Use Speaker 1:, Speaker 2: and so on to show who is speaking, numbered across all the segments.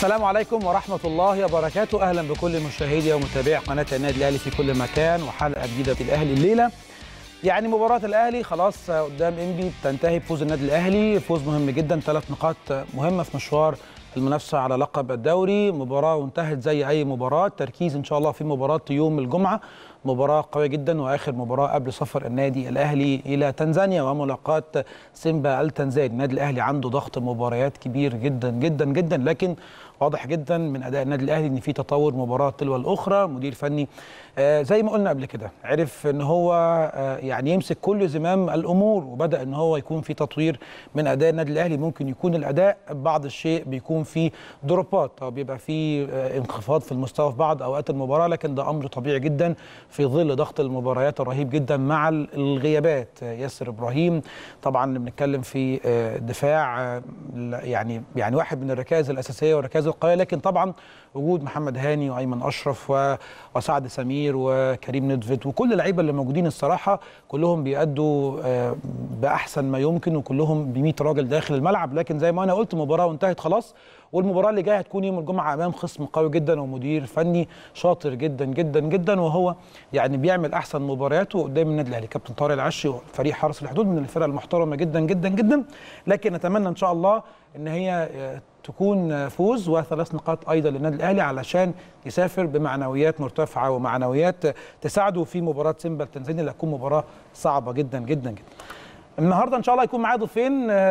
Speaker 1: السلام عليكم ورحمة الله وبركاته. أهلا بكل مشاهدي ومتابعي قناة النادي الأهلي في كل مكان وحلقة جديدة في الأهلي الليلة. يعني مباراة الأهلي خلاص قدام إنبي بتنتهي بفوز النادي الأهلي، فوز مهم جدا، 3 نقاط مهمة في مشوار المنافسة على لقب الدوري. مباراة وانتهت زي أي مباراة، تركيز إن شاء الله في مباراة يوم الجمعة، مباراة قوية جدا وآخر مباراة قبل سفر النادي الأهلي إلى تنزانيا وملاقاة سيمبا التنزاني. النادي الأهلي عنده ضغط مباريات كبير جدا جدا جدا، لكن واضح جدا من أداء النادي الأهلي إن في تطور مباراة تلو الأخرى. مدير فني زي ما قلنا قبل كده عرف إن هو يعني يمسك كل زمام الأمور، وبدأ إن هو يكون في تطوير من أداء النادي الأهلي. ممكن يكون الأداء بعض الشيء بيكون في دروبات أو بيبقى في انخفاض في المستوى في بعض أوقات المباراة، لكن ده أمر طبيعي جدا في ظل ضغط المباريات الرهيب جدا مع الغيابات. ياسر إبراهيم طبعا بنتكلم في دفاع يعني واحد من الركائز الأساسية والركائز القوية، لكن طبعا وجود محمد هاني وأيمن أشرف وسعد سمير وكريم ندفت وكل اللعيبة اللي موجودين الصراحة كلهم بيأدوا بأحسن ما يمكن، وكلهم ب100 راجل داخل الملعب. لكن زي ما أنا قلت مباراة وانتهت خلاص، والمباراة اللي جاية هتكون يوم الجمعة أمام خصم قوي جدا ومدير فني شاطر جدا جدا جدا، وهو يعني بيعمل أحسن مبارياته قدام النادي الأهلي. كابتن طارق العشي وفريق حرس الحدود من الفرق المحترمة جدا جدا جدا، لكن نتمنى إن شاء الله إن هي تكون فوز و3 نقاط أيضا للنادي الأهلي علشان يسافر بمعنويات مرتفعة ومعنويات تساعده في مباراة سيمبا التنزاني اللي هتكون مباراة صعبة جدا جدا جدا. النهارده ان شاء الله يكون معايا ضيفين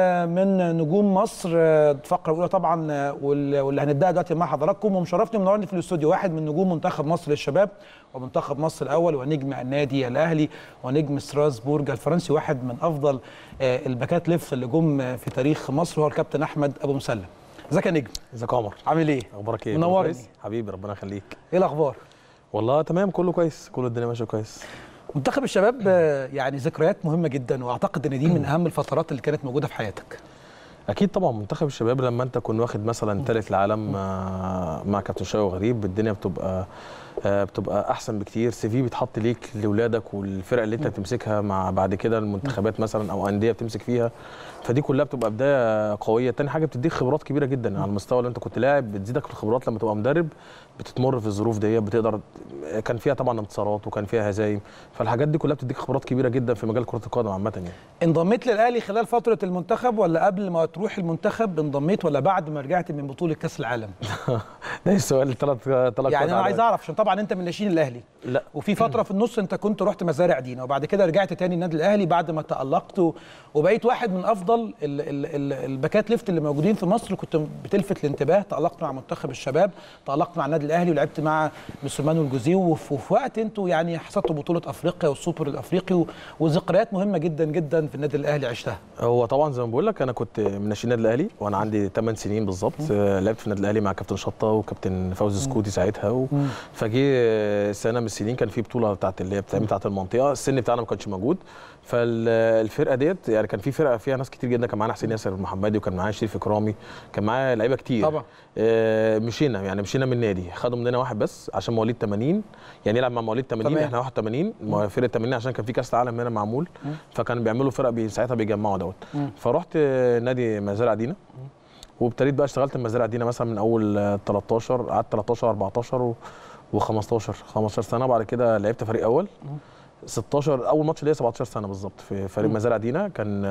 Speaker 1: من نجوم مصر، الفقره الاولى طبعا واللي هنبداها دلوقتي مع حضراتكم، ومشرفني منورني في الاستوديو واحد من نجوم منتخب مصر للشباب ومنتخب مصر الاول ونجم النادي الاهلي ونجم ستراسبورج الفرنسي، واحد من افضل الباكات ليفت اللي جم في تاريخ مصر، هو الكابتن احمد ابو مسلم. ازيك يا نجم؟
Speaker 2: ازيك يا عمر؟
Speaker 1: عامل ايه؟
Speaker 2: اخبارك ايه؟
Speaker 1: منورني
Speaker 2: حبيبي، ربنا يخليك.
Speaker 1: ايه الاخبار؟
Speaker 2: والله تمام، كله كويس، كل الدنيا ماشيه كويس.
Speaker 1: منتخب الشباب يعني ذكريات مهمه جدا، واعتقد ان دي من اهم الفترات اللي كانت موجوده في حياتك.
Speaker 2: اكيد طبعا، منتخب الشباب لما انت كنت واخد مثلا ثالث العالم مع كابتن شوقي غريب، الدنيا بتبقى احسن بكتير. CV بيتحط ليك لاولادك والفرق اللي انت بتمسكها مع بعد كده المنتخبات مثلا او انديه بتمسك فيها، فدي كلها بتبقى بدايه قويه. تاني حاجه بتديك خبرات كبيره جدا على المستوى اللي انت كنت لاعب، بتزيدك في الخبرات لما تبقى مدرب، بتتمر في الظروف دي، بتقدر كان فيها طبعا انتصارات وكان فيها هزايم، فالحاجات دي كلها بتديك خبرات كبيره جدا في مجال كره القدم عامه يعني.
Speaker 1: انضميت للاهلي خلال فتره المنتخب ولا قبل ما تروح المنتخب انضميت، ولا بعد ما رجعت من بطوله كاس العالم؟
Speaker 2: ده السؤال ثلاث
Speaker 1: يعني انا عايز اعرف عشان طبعا انت من ناشئين الاهلي.
Speaker 2: لا،
Speaker 1: وفي فتره في النص انت كنت رحت مزارع دينا وبعد كده رجعت تاني النادي الاهلي بعد ما تالقت وبقيت واحد من افضل الباكات ليفت اللي موجودين في مصر، كنت بتلفت الانتباه. تالقت مع منتخب الشباب، تالقت مع النادي الاهلي ولعبت مع مسلمان والجوزي، وفي وقت انتوا يعني حصدتوا بطوله افريقيا والسوبر الافريقي وذكريات مهمه جدا جدا في النادي الاهلي عشتها.
Speaker 2: هو طبعا زي ما بقول لك انا كنت من ناشئين النادي الاهلي وانا عندي 8 سنين بالظبط. لعبت في النادي الاهلي مع كابتن شطه وكابتن فوزي سكوتي ساعتها فجي سنه من السنين كان في بطوله بتاعت اللي هي بتاعت المنطقه، السن بتاعنا ما كانش موجود، فالفرقه ديت يعني كان في فرقه فيها ناس كتير جدا، كان معانا حسين ياسر المحمدي وكان معايا شريف اكرامي، كان معايا لعيبه كتير
Speaker 1: طبعا.
Speaker 2: مشينا من النادي، خدوا مننا واحد بس عشان مواليد 80، يعني يلعب مع مواليد 80. احنا 81 فرقه 80 عشان كان في كاس العالم هنا معمول، فكانوا بيعملوا فرق ساعتها بيجمعوا دوت. فرحت نادي مزارع دينا وابتديت بقى اشتغلت في مزارع دينا مثلا من اول 13، قعدت 13 14 و15 سنه. بعد كده لعبت فريق اول 16، اول ماتش ليا 17 سنه بالظبط في فريق مزارع دينا. كان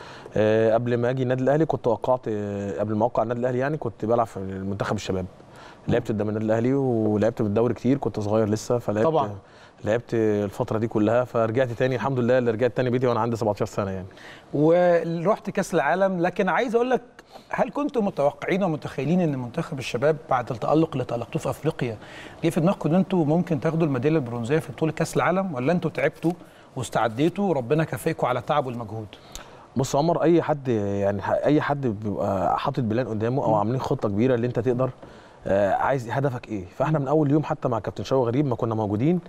Speaker 2: قبل ما اجي النادي الاهلي كنت وقعت، قبل ما اوقع النادي الاهلي يعني كنت بلعب في المنتخب الشباب، لعبت قدام النادي الاهلي ولعبت بالدوري كتير، كنت صغير لسه فلعبت طبعا. لعبت الفتره دي كلها، فرجعت تاني الحمد لله، اللي رجعت تاني بيتي وانا عندي 17 سنه يعني.
Speaker 1: ورحت كاس العالم، لكن عايز اقول لك، هل كنتم متوقعين ومتخيلين ان منتخب الشباب بعد التالق اللي تالقتوه في افريقيا جه في دماغكم ان انتم ممكن تاخدوا الميداليه البرونزيه في بطوله كاس العالم، ولا انتم تعبتوا واستعديتوا وربنا كافئكم على التعب والمجهود؟
Speaker 2: بص يا عمر، اي حد بيبقى حاطط بلان قدامه او عاملين خطه كبيره اللي انت تقدر عايز هدفك ايه. فاحنا من اول يوم حتى مع كابتن شوقي غريب ما كنا موجودين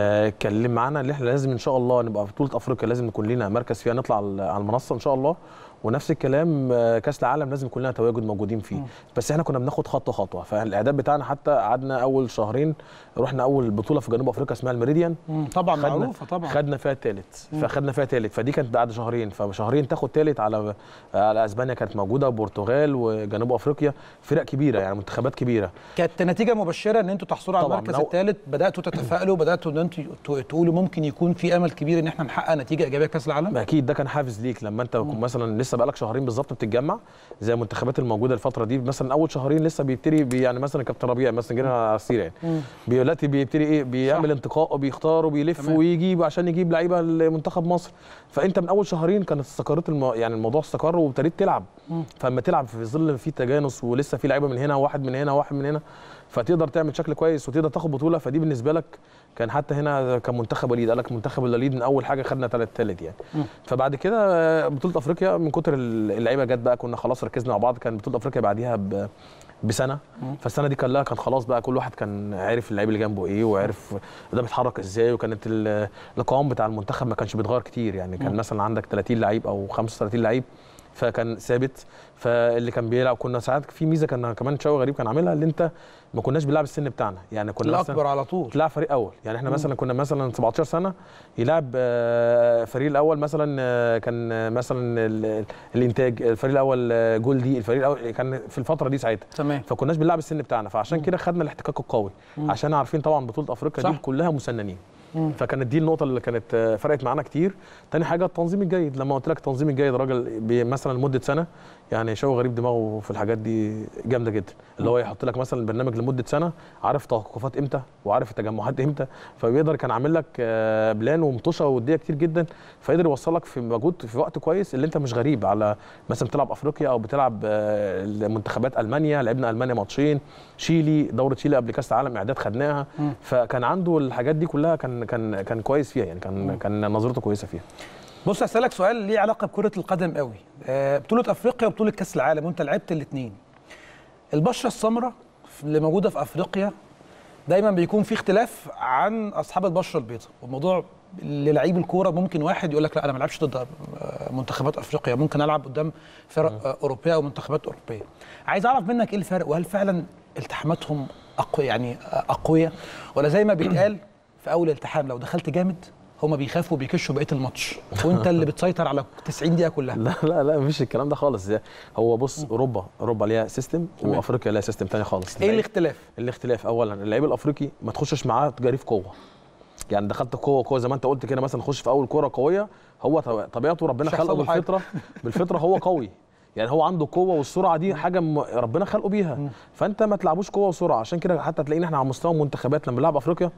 Speaker 2: اتكلم معانا ان احنا لازم ان شاء الله نبقى في بطوله افريقيا، لازم نكون لينا مركز فيها، نطلع على المنصه ان شاء الله، ونفس الكلام كاس العالم لازم كلنا تواجد موجودين فيه. بس احنا كنا بناخد خطوه خطوه، فالاعداد بتاعنا حتى قعدنا اول شهرين، رحنا اول بطوله في جنوب افريقيا اسمها الميريديان،
Speaker 1: طبعا معروفه طبعا،
Speaker 2: خدنا فيها الثالث، فدي كانت بعد شهرين، فشهرين تاخد ثالث على اسبانيا كانت موجوده، والبرتغال وجنوب افريقيا، فرق كبيره يعني منتخبات كبيره.
Speaker 1: كانت نتيجه مبشره ان انتوا تحصلوا على المركز الثالث، بداتوا تتفائلوا، بداتوا ان انتوا تقولوا ممكن يكون في امل كبير ان احنا نحقق نتيجه ايجابيه كاس العالم؟
Speaker 2: اكيد ده كان حافز ليك لما انت تكون مثلا لسه بقالك شهرين بالظبط بتتجمع زي المنتخبات الموجوده الفتره دي، مثلا اول شهرين لسه بيبتدي يعني مثلا كابتن ربيع مثلا جينا على السيره يعني دلوقتي بيبتدي ايه، بيعمل انتقاء وبيختار وبيلف ويجيب عشان يجيب لعيبه لمنتخب مصر. فانت من اول شهرين كانت استقرت يعني الموضوع استقر وابتديت تلعب. فاما تلعب في ظل في تجانس ولسه في لعيبه من هنا وواحد من هنا وواحد من هنا، فتقدر تعمل شكل كويس وتقدر تاخد بطوله. فدي بالنسبه لك كان حتى هنا كان منتخب وليد، قال لك منتخب الوليد من اول حاجه خدنا ثالث يعني. فبعد كده بطوله افريقيا من كتر اللعيبه جت بقى كنا خلاص ركزنا مع بعض. كان بطوله افريقيا بعديها بسنه، فالسنه دي كان خلاص بقى كل واحد كان عارف اللعيب اللي جنبه ايه وعارف ده بيتحرك ازاي، وكانت القوام بتاع المنتخب ما كانش بيتغير كتير يعني. كان مثلا عندك 30 لعيب او 35 لعيب فكان ثابت. فاللي كان بيلعب كنا ساعات في ميزه كان كمان شوقي غريب كان عاملها، اللي انت ما كناش بنلعب السن بتاعنا يعني، كنا
Speaker 1: الاكبر على طول
Speaker 2: تلعب فريق اول يعني. احنا مثلا كنا مثلا 17 سنه يلعب الفريق الاول مثلا كان مثلا الانتاج الفريق الاول جولدي الفريق الاول كان في الفتره دي ساعتها
Speaker 1: تمام.
Speaker 2: فكناش بنلعب السن بتاعنا، فعشان كده خدنا الاحتكاك القوي عشان عارفين طبعا بطوله افريقيا دي كلها مسننين. فكانت دي النقطه اللي كانت فرقت معانا كتير. تاني حاجه التنظيم الجيد، لما قلت لك التنظيم الجيد راجل مثلا لمده سنه يعني شوقي غريب دماغه في الحاجات دي جامده جدا، اللي هو يحط لك مثلا البرنامج لمده سنه، عارف توقفات امتى وعارف التجمعات امتى، فبيقدر كان عامل لك بلان ومطوشه وديه كتير جدا، فقدر يوصلك في مجهود في وقت كويس اللي انت مش غريب على مثلا بتلعب افريقيا او بتلعب منتخبات المانيا. لعبنا المانيا ماتشين، شيلي دوره شيلي قبل كاس العالم اعداد خدناها، فكان عنده الحاجات دي كلها كان كويس فيها يعني، كان نظرته كويسه فيها.
Speaker 1: بص هسألك سؤال ليه علاقه بكره القدم قوي. بطوله افريقيا وبطوله كاس العالم وانت لعبت الاثنين، البشره السمراء اللي موجوده في افريقيا دايما بيكون في اختلاف عن اصحاب البشره البيضاء، والموضوع للعيب الكوره ممكن واحد يقول لك لا انا ما العبش ضد منتخبات افريقيا، ممكن العب قدام فرق اوروبيه او منتخبات اوروبيه. عايز اعرف منك ايه الفرق، وهل فعلا التحاماتهم يعني اقوياء، ولا زي ما بيتقال في اول التحام لو دخلت جامد هما بيخافوا وبيكشوا بقيه الماتش وانت اللي بتسيطر على 90 دقيقه كلها؟
Speaker 2: لا مفيش الكلام ده خالص. هو بص اوروبا ليها سيستم وافريقيا ليها سيستم ثاني خالص.
Speaker 1: ايه الاختلاف؟
Speaker 2: الاختلاف اولا اللعيب الافريقي ما تخشش معاه تجاري في قوه، يعني دخلت قوه زي ما انت قلت كده مثلا خش في اول كوره قويه، هو طبيعته ربنا خلقه بالفطره هو قوي يعني، هو عنده قوه والسرعه دي حاجه ربنا خلقه بيها، فانت ما تلعبوش قوه وسرعه. عشان كده حتى تلاقينا احنا على مستوى المنتخبات لما بنلعب افريقيا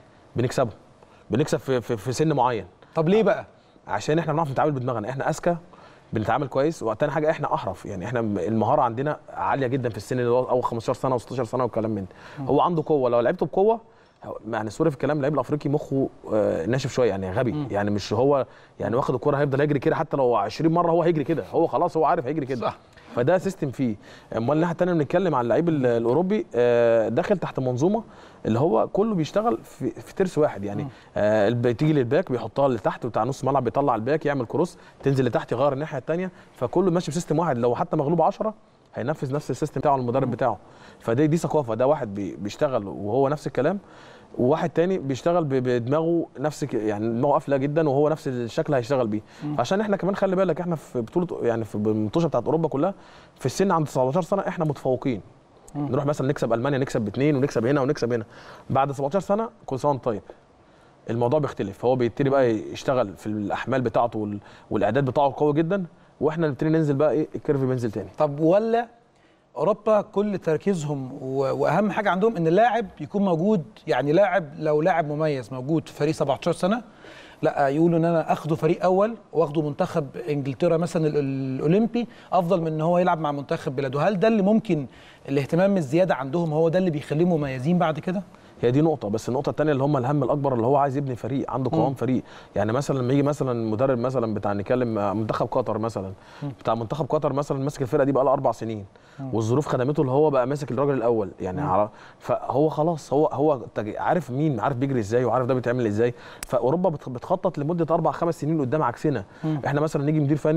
Speaker 2: بنكسب في سن معين.
Speaker 1: طب ليه بقى؟
Speaker 2: عشان احنا بنعرف نتعامل بدماغنا، احنا اذكى بنتعامل كويس، وتاني حاجه احنا احرف يعني، احنا المهاره عندنا عاليه جدا في السن اللي هو اول 15 سنه و16 سنه والكلام من ده. هو عنده قوه، لو لعبته بقوه يعني سوري في الكلام، اللعيب الافريقي مخه ناشف شويه يعني غبي يعني، مش هو يعني واخد الكوره هيفضل يجري كده، حتى لو 20 مره هو هيجري كده، هو خلاص هو عارف هيجري كده صح. فده سيستم فيه. امال الناحيه الثانيه بنتكلم على اللعيب الاوروبي داخل تحت منظومه اللي هو كله بيشتغل في ترس واحد يعني، بتيجي للباك بيحطها لتحت، وبتاع نص ملعب بيطلع الباك يعمل كروس تنزل لتحت يغير الناحيه الثانيه، فكله ماشي بسيستم واحد، لو حتى مغلوب 10 هينفذ نفس السيستم بتاعه المدرب بتاعه. فدي ثقافه، ده واحد بيشتغل وهو نفس الكلام، وواحد تاني بيشتغل بدماغه نفس يعني دماغه قافله جدا وهو نفس الشكل هيشتغل بيه. عشان احنا كمان خلي بالك احنا في بطوله يعني في المنتوشه بتاعت اوروبا كلها في السن عند 19 سنه احنا متفوقين. نروح مثلا نكسب المانيا نكسب باثنين ونكسب هنا ونكسب هنا. بعد 17 سنه كل سنه طيب الموضوع بيختلف، هو بيبتدي بقى يشتغل في الاحمال بتاعته والاعداد بتاعه قوي جدا، واحنا نبتدي ننزل بقى ايه الكيرف بينزل تاني.
Speaker 1: طب ولا اوروبا كل تركيزهم واهم حاجه عندهم ان اللاعب يكون موجود، يعني لو لاعب مميز موجود في فريق 17 سنه لا يقولوا ان انا اخده فريق اول واخده منتخب انجلترا مثلا الاولمبي افضل من ان هو يلعب مع منتخب بلاده؟ هل ده اللي ممكن الاهتمام الزياده عندهم هو ده اللي بيخليهم مميزين بعد كده؟
Speaker 2: هي دي نقطة، بس النقطة الثانية اللي هم الهم الأكبر اللي هو عايز يبني فريق عنده قوام فريق، يعني مثلا لما يجي مثلا مدرب مثلا بتاع نتكلم منتخب قطر مثلا، بتاع منتخب قطر مثلا ماسك الفرقة دي بقى لها 4 سنين والظروف خدمته اللي هو بقى ماسك الراجل الأول يعني فهو خلاص هو عارف مين، عارف بيجري ازاي وعارف ده بيتعمل ازاي. فأوروبا بتخطط لمدة 4-5 سنين قدام، عكسنا احنا مثلا نيجي مدير فني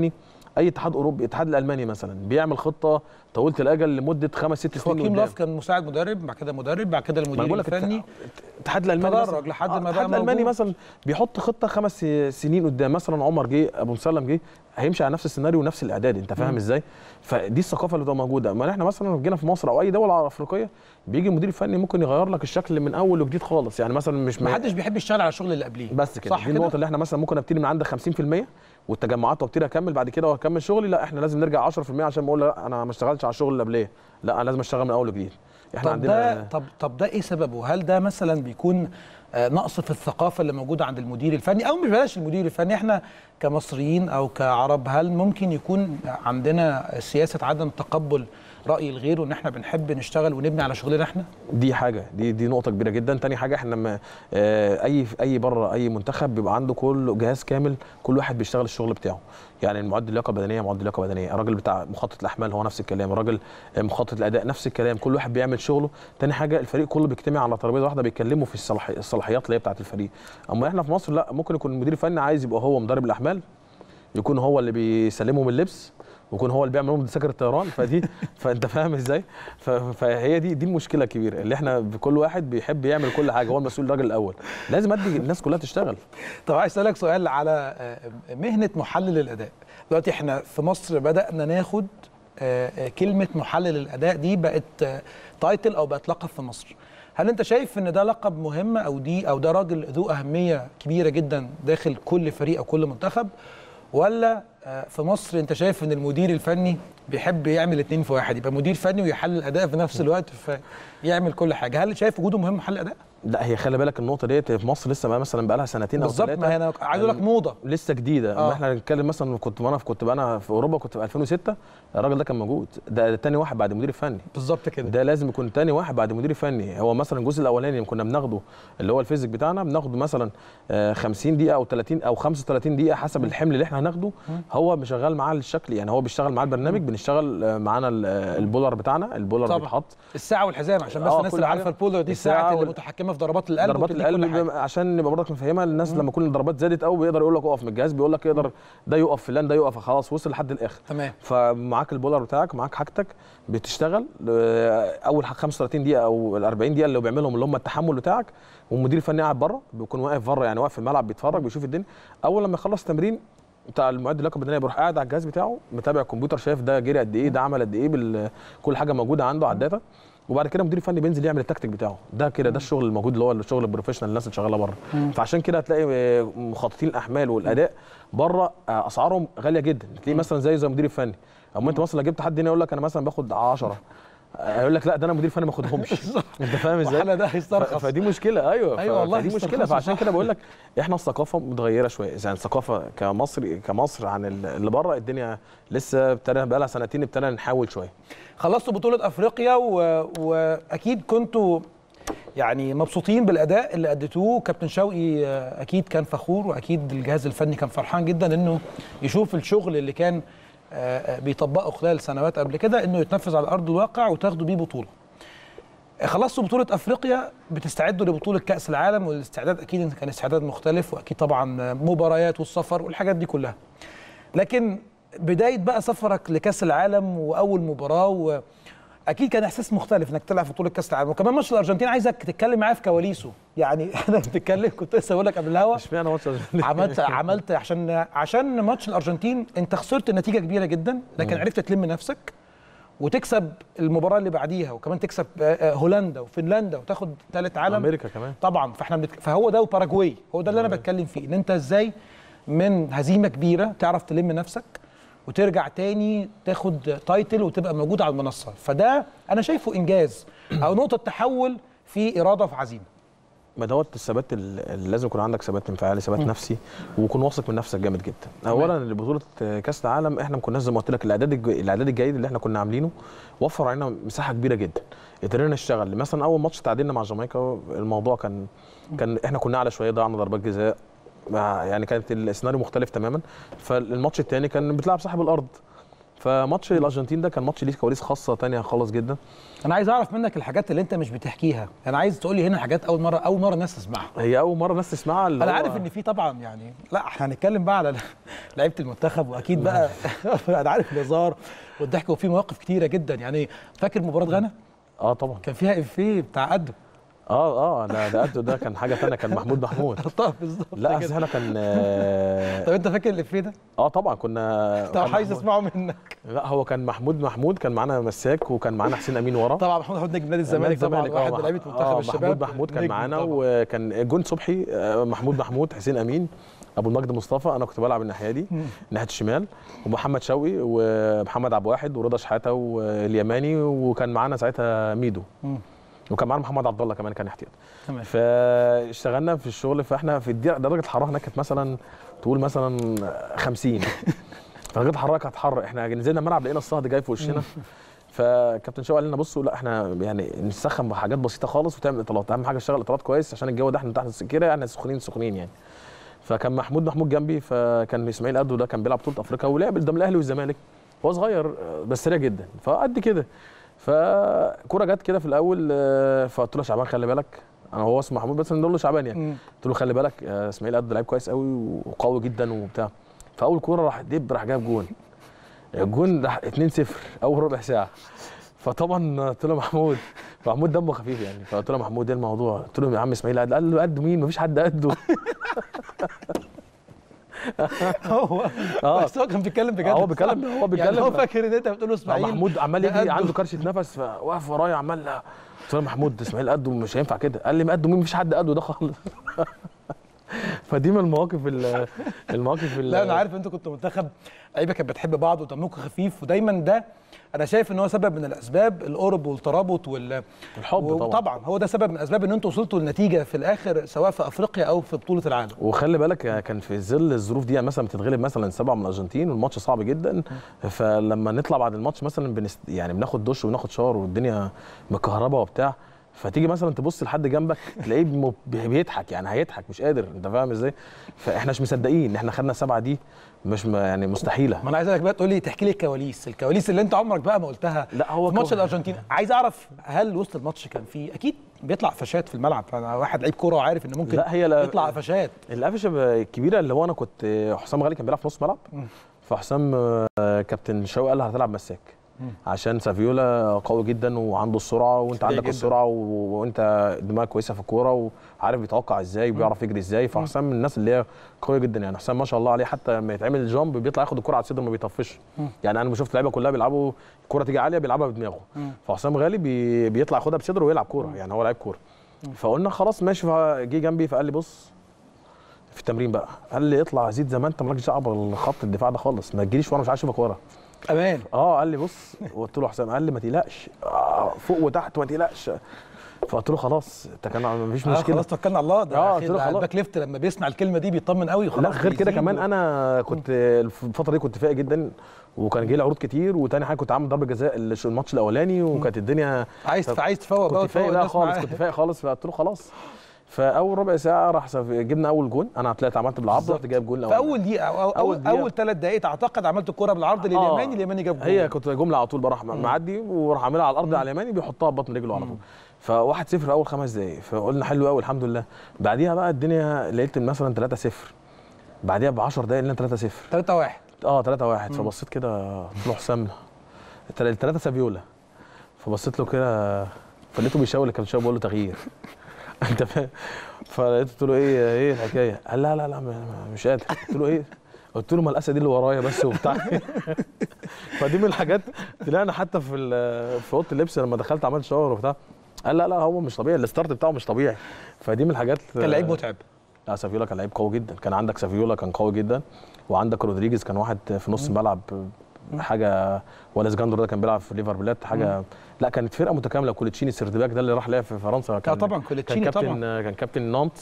Speaker 2: اي اتحاد اوروبي، الاتحاد الالماني مثلا بيعمل خطه طويله الاجل لمده 5 6 سنين.
Speaker 1: خواكيم لاف كان مساعد مدرب، بعد كده مدرب، بعد كده المدير الفني.
Speaker 2: الاتحاد الالماني
Speaker 1: تدرج لحد ما بقى
Speaker 2: الاتحاد الالماني مثلا بيحط خطه 5 سنين قدام. مثلا عمر جه، ابو مسلم جه، هيمشي على نفس السيناريو ونفس الاعداد. انت فاهم ازاي؟ فدي الثقافه اللي بتبقى موجوده. اما احنا مثلا جينا في مصر او اي دوله افريقيه، بيجي المدير الفني ممكن يغير لك الشكل من اول وجديد خالص. يعني مثلا مش
Speaker 1: ما حدش بيحب يشتغل على الشغل اللي قبليه،
Speaker 2: بس كده. دي النقطه اللي احنا مثلا ممكن ابتدي من عندك 50% والتجمعات وابتدي اكمل بعد كده واكمل شغلي. لا، احنا لازم نرجع 10% عشان ما اقول لا انا ما اشتغلتش على الشغل اللي قبليه، لا انا لازم اشتغل من اول وجديد. احنا عندنا
Speaker 1: طب ده ايه سببه؟ هل ده مثلا بيكون نقص في الثقافه اللي موجوده عند المدير الفني، او مش بلاش المدير الفني، احنا كمصريين او كعرب هل ممكن يكون عندنا سياسه عدم تقبل راي الغير وان احنا بنحب نشتغل ونبني على شغلنا احنا؟
Speaker 2: دي حاجه، دي نقطه كبيره جدا. تاني حاجه، احنا لما اي بره اي منتخب بيبقى عنده كل جهاز كامل، كل واحد بيشتغل الشغل بتاعه. يعني المعد اللياقه البدنيه معد اللياقه بدنيه، الراجل بتاع مخطط الاحمال هو نفس الكلام، الراجل مخطط الاداء نفس الكلام، كل واحد بيعمل شغله. تاني حاجه، الفريق كله بيجتمع على ترابيزه واحده بيتكلموا في الصلاحيات اللي هي بتاعه الفريق. اما احنا في مصر لا، ممكن يكون المدير الفني عايز يبقى هو مدرب الاحمال، يكون هو اللي بيسلمهم اللبس، ويكون هو اللي بيعمل لهم تذاكر الطيران. فانت فاهم ازاي؟ فهي دي المشكله الكبيره اللي احنا كل واحد بيحب يعمل كل حاجه، هو المسؤول الراجل الاول، لازم ادي الناس كلها تشتغل.
Speaker 1: طب عايز اسالك سؤال على مهنه محلل الاداء. دلوقتي احنا في مصر بدانا ناخد كلمه محلل الاداء دي بقت تايتل او بقت لقب في مصر. هل انت شايف ان ده لقب مهم او ده راجل ذو اهميه كبيره جدا داخل كل فريق او كل منتخب، ولا في مصر انت شايف ان المدير الفني بيحب يعمل 2 في 1، يبقى مدير فني ويحلل الاداء في نفس الوقت فيعمل كل حاجه؟ هل شايف وجوده مهم محلل الاداء؟
Speaker 2: لا، هي خلي بالك النقطه ديت في مصر لسه مثلا بقى لها سنتين او 3
Speaker 1: بالظبط. ما انا عايز اقول لك موضه
Speaker 2: لسه جديده. اما احنا نتكلم مثلا كنت انا في اوروبا، كنت في 2006 الراجل ده كان موجود، ده تاني واحد بعد المدير الفني.
Speaker 1: بالظبط كده،
Speaker 2: ده لازم يكون تاني واحد بعد المدير الفني. هو مثلا الجزء الاولاني اللي كنا بناخده اللي هو الفيزيك بتاعنا، بناخده مثلا 50 دقيقه او 30 او 35 دقيقه حسب الحمل اللي احنا هناخده. هو بيشغل معاه الشكل، يعني هو بيشتغل معاه البرنامج، بنشتغل معانا البولر بتاعنا، البولر بيتحط
Speaker 1: الساعه والحزام عشان بس الناس اللي عارفه البولر دي الساعه اللي متحكمه في ضربات القلب.
Speaker 2: عشان نبقى برضك مفهمها للناس، لما يكون الضربات زادت قوي بيقدر يقول لك اقف من الجهاز، بيقول لك يقدر ده يقف فلان ده يقف، خلاص وصل لحد الاخر.
Speaker 1: تمام.
Speaker 2: فمعاك البولر بتاعك، معاك حاجتك، بتشتغل اول 35 دقيقه او ال 40 دقيقه اللي بيعملهم اللي هم التحمل بتاعك، والمدير الفني قاعد بره، بيكون واقف بره، يعني واقف في الملعب بيتفرج بيشوف الدنيا. اول لما يخلص التمرين بتاع المعد اللياقه البدنيه بيروح قاعد على الجهاز بتاعه، متابع الكمبيوتر، شايف ده جري قد ايه، ده عمل قد ايه، كل حاجه موجوده عنده على الداتا. وبعد كده المدير الفني بينزل يعمل التكتيك بتاعه. ده كده ده الشغل الموجود اللي هو الشغل البروفيشنال، الناس اللي شغاله بره. فعشان كده هتلاقي مخططين الاحمال والاداء بره اسعارهم غاليه جدا. تلاقي مثلا زي المدير الفني، اما انت مثلا جبت حد هنا يقول لك انا مثلا باخد 10، يقول لك لا ده انا مدير فني ما اخدهمش. انت فاهم ازاي؟
Speaker 1: ده هيسترخص.
Speaker 2: فدي مشكله. ايوه
Speaker 1: والله
Speaker 2: دي مشكله. فعشان كده بقول لك احنا الثقافه متغيره شويه. يعني الثقافه كمصر عن اللي بره، الدنيا لسه بقى لها سنتين ابتدينا نحاول شويه.
Speaker 1: خلصتوا بطوله افريقيا واكيد كنتوا يعني مبسوطين بالاداء اللي اديتوه. كابتن شوقي اكيد كان فخور، واكيد الجهاز الفني كان فرحان جدا انه يشوف الشغل اللي كان بيطبقه خلال سنوات قبل كده انه يتنفذ على ارض الواقع وتاخدوا بيه بطوله. خلصتوا بطوله افريقيا، بتستعدوا لبطوله كاس العالم، والاستعداد اكيد كان استعداد مختلف، واكيد طبعا مباريات والسفر والحاجات دي كلها. لكن بدايه بقى سفرك لكاس العالم واول مباراه، اكيد كان احساس مختلف انك تلعب في بطوله كاس العالم، وكمان ماتش الارجنتين عايزك تتكلم معايا في كواليسه. يعني احنا بنتكلم، كنت لسه بقول لك قبل الهوا
Speaker 2: اشمعنى ماتش الارجنتين؟
Speaker 1: عملت عشان ماتش الارجنتين انت خسرت نتيجه كبيره جدا، لكن عرفت تلم نفسك وتكسب المباراه اللي بعديها، وكمان تكسب هولندا وفنلندا وتاخد ثالث عالم،
Speaker 2: امريكا كمان
Speaker 1: طبعا. فهو ده وباراجواي، هو ده اللي انا بتكلم فيه، ان انت ازاي من هزيمه كبيره تعرف تلم نفسك وترجع تاني تاخد تايتل وتبقى موجود على المنصه. فده انا شايفه انجاز او نقطه تحول في اراده وفي عزيمه.
Speaker 2: ما دوت الثبات اللي لازم يكون عندك، ثبات انفعالي، ثبات نفسي، ويكون واثق من نفسك جامد جدا. اولا بطوله كاس العالم احنا ما كناش زي ما قلت لك الاعداد الجيد اللي احنا كنا عاملينه وفر علينا مساحه كبيره جدا، قدرنا نشتغل. مثلا اول ماتش تعادلنا مع جامايكا، الموضوع كان احنا كنا اعلى شويه، ضيعنا ضربات جزاء، يعني كانت السيناريو مختلف تماما. فالماتش الثاني كان بتلعب صاحب الارض، فماتش الارجنتين ده كان ماتش ليه كواليس خاصه ثانيه خالص جدا.
Speaker 1: انا عايز اعرف منك الحاجات اللي انت مش بتحكيها، انا عايز تقول لي هنا حاجات اول مره الناس تسمعها.
Speaker 2: هي اول مره الناس تسمعها.
Speaker 1: انا عارف ان في طبعا يعني، لا احنا هنتكلم بقى على لعيبه المنتخب واكيد بقى انا عارف الهزار والضحك وفي مواقف كتيره جدا. يعني فاكر مباراه غانا؟
Speaker 2: طبعا
Speaker 1: كان فيها افيه بتاع قده.
Speaker 2: ده قده ده كان حاجه ثانيه، كان محمود.
Speaker 1: طب بالظبط.
Speaker 2: لا اصل احنا كان
Speaker 1: طب انت فاكر الافيه ده؟
Speaker 2: طبعا كنا.
Speaker 1: طب عايز اسمعه منك.
Speaker 2: لا هو كان محمود كان معانا مساك، وكان معانا حسين امين ورا.
Speaker 1: طبعا محمود نجم نادي الزمالك طبعا، واحد من لعيبه منتخب الشباب.
Speaker 2: محمود كان معانا، وكان جون صبحي، محمود، حسين امين، ابو المجد مصطفى، انا كنت بلعب الناحيه دي ناحيه الشمال، ومحمد شوقي ومحمد عبد الواحد ورضا شحاته واليماني، وكان معانا ساعتها ميدو، وكان معانا محمد عبد الله كمان كان احتياط.
Speaker 1: تمام.
Speaker 2: فاشتغلنا في الشغل، فاحنا في درجه الحراره هناك كانت مثلا تقول مثلا 50. فدرجه الحراره كانت حر، احنا نزلنا الملعب لقينا الصهد جاي في وشنا. فكابتن شوقي قال لنا بصوا، لا احنا يعني نسخن بحاجات بسيطه خالص وتعمل اطالات، اهم حاجه تشتغل اطالات كويس عشان الجو ده احنا تحت السكيره يعني سخنين يعني. فكان محمود جنبي، فكان اسماعيل قدو ده كان بيلعب بطوله افريقيا ولعب قدام الاهلي والزمالك، هو صغير بس سريع جدا فقد كده. فكوره جت كده في الاول، فقلت له شعبان خلي بالك، انا هو اسمه محمود بس نقول له شعبان يعني. قلت له خلي بالك اسماعيل قدو لعيب كويس قوي وقوي جدا وبتاع. فاول كوره راح جاب جون، الجون راح 2-0 اول ربع ساعه. فطبعا قلت له محمود دمه خفيف يعني، فقلت له محمود ايه الموضوع؟ قلت له يا عم اسماعيل قال له قده مين؟ مفيش حد قده.
Speaker 1: بس هو كان بيتكلم بجد.
Speaker 2: هو بيتكلم
Speaker 1: يعني هو فاكر ان انت بتقول له اسماعيل.
Speaker 2: محمود عمال يجري عنده كرشه نفس، فواقف ورايا عمال. قلت له محمود اسماعيل قده مش هينفع كده. قال لي ما قده مين؟ مفيش حد قده ده خالص. فدي من المواقف
Speaker 1: لا انا عارف انتوا كنتوا منتخب لعيبه كانت بتحب بعض ودمكم خفيف، ودايما ده انا شايف ان هو سبب من الاسباب، القرب والترابط
Speaker 2: الحب
Speaker 1: طبعا هو ده سبب من اسباب ان انتوا وصلتوا للنتيجه في الاخر سواء في افريقيا او في بطوله العالم.
Speaker 2: وخلي بالك كان في ظل الظروف دي، يعني مثلا بتتغلب مثلا 7 من الارجنتين والماتش صعب جدا، فلما نطلع بعد الماتش مثلا يعني بناخد دش وبناخد شاور والدنيا مكهربه وبتاع، فتيجي مثلا تبص لحد جنبك تلاقيه بيضحك، يعني هيضحك مش قادر، انت فاهم ازاي؟ فاحنا مش مصدقين ان احنا خدنا 7 دي، مش يعني مستحيله.
Speaker 1: ما انا عايزك بقى تقول لي تحكي لي الكواليس اللي انت عمرك بقى ما قلتها.
Speaker 2: لا هو
Speaker 1: في ماتش الارجنتين عايز اعرف، هل وسط الماتش كان في اكيد بيطلع قفشات في الملعب؟ انا واحد لعيب كوره وعارف ان ممكن يطلع قفشات.
Speaker 2: القفشه الكبيره اللي هو انا كنت حسام غالي كان بيلعب في نص ملعب، فحسام كابتن شوقي قال له هتلعب مساك عشان سافيولا قوي جدا وعنده السرعه، وانت عندك السرعه وانت دماغك كويسه في الكوره وعارف بيتوقع ازاي وبيعرف يجري ازاي. فحسام من الناس اللي هي قويه جدا يعني. حسام ما شاء الله عليه، حتى لما يتعمل جامب بيطلع ياخد الكوره على الصدر ما بيطفش. يعني انا شفت لعيبه كلها بيلعبوا الكوره تيجي عاليه بيلعبها بدماغه، فحسام غالي بيطلع ياخدها بصدره ويلعب كوره، يعني هو لعيب كوره. فقلنا خلاص ماشي، فجه جنبي فقال لي بص في التمرين بقى، قال لي اطلع زيد زي ما انت، مالكش دعوه بالخط الدفاع ده خالص، ما تجيليش وانا مش عايز اشوفك ورا.
Speaker 1: امان.
Speaker 2: قال لي بص، قلت له حسام، قال لي ما تقلقش فوق وتحت ما تقلقش. فقلت له خلاص ما فيش مشكله،
Speaker 1: خلاص توكلنا على الله. ده
Speaker 2: قلت له خلاص.
Speaker 1: الباك ليفت لما بيسمع الكلمه دي بيطمن قوي وخلاص.
Speaker 2: لا غير كده كمان انا كنت الفتره دي كنت فايق جدا، وكان جاي لي عروض كتير، وتاني حاجه كنت عامل ضربه جزاء الماتش الاولاني، وكانت الدنيا
Speaker 1: عايز تفوق بقى.
Speaker 2: كنت فايق خالص، كنت فايق خالص. فقلت له خلاص. فاول ربع ساعه راح جبنا اول جون، انا طلعت عملت بالعرض، رحت جايب جون الاول
Speaker 1: في اول دقيقه اول 3 دقائق اعتقد عملت الكوره بالعرض لليماني، اليماني جاب جون.
Speaker 2: هي كنت جمله على طول، بروح معدي وراح عاملها على الارض على اليماني بيحطها ببطن رجله على طول. ف1-0 في اول 5 دقائق، فقلنا حلو قوي الحمد لله. بعديها بقى الدنيا لقيت مثلا 3-0، بعديها ب 10 دقائق لقينا 3-0
Speaker 1: 3-1
Speaker 2: 3-1. فبصيت كده قلت له حسام 3 سافيولا، فبصيت له كده فلقيته بيشاور للكابتن شوقي بيقول له تغيير. انت فاهم؟ فلقيته قلت له ايه الحكايه؟ قال لا مش قادر. قلت له ايه؟ قلت له ما الاسد دي اللي ورايا بس وبتاع. فدي من الحاجات طلعنا حتى في اوضه اللبس لما دخلت عملت شاور وبتاع، قال لا هو مش طبيعي، الستارت بتاعه مش طبيعي. فدي من الحاجات.
Speaker 1: كان لعيب متعب.
Speaker 2: لا سافيولا كان لعيب قوي جدا، كان عندك سافيولا كان قوي جدا، وعندك رودريجيز كان واحد في نص الملعب حاجه، ولا سجاندرو ده كان بيلعب في ليفر بلات حاجه. لا كانت فرقه متكامله. كوليتشيني السردباك ده اللي راح لعب في فرنسا كان
Speaker 1: طبعا كوليتشيني
Speaker 2: كان كابتن نانت.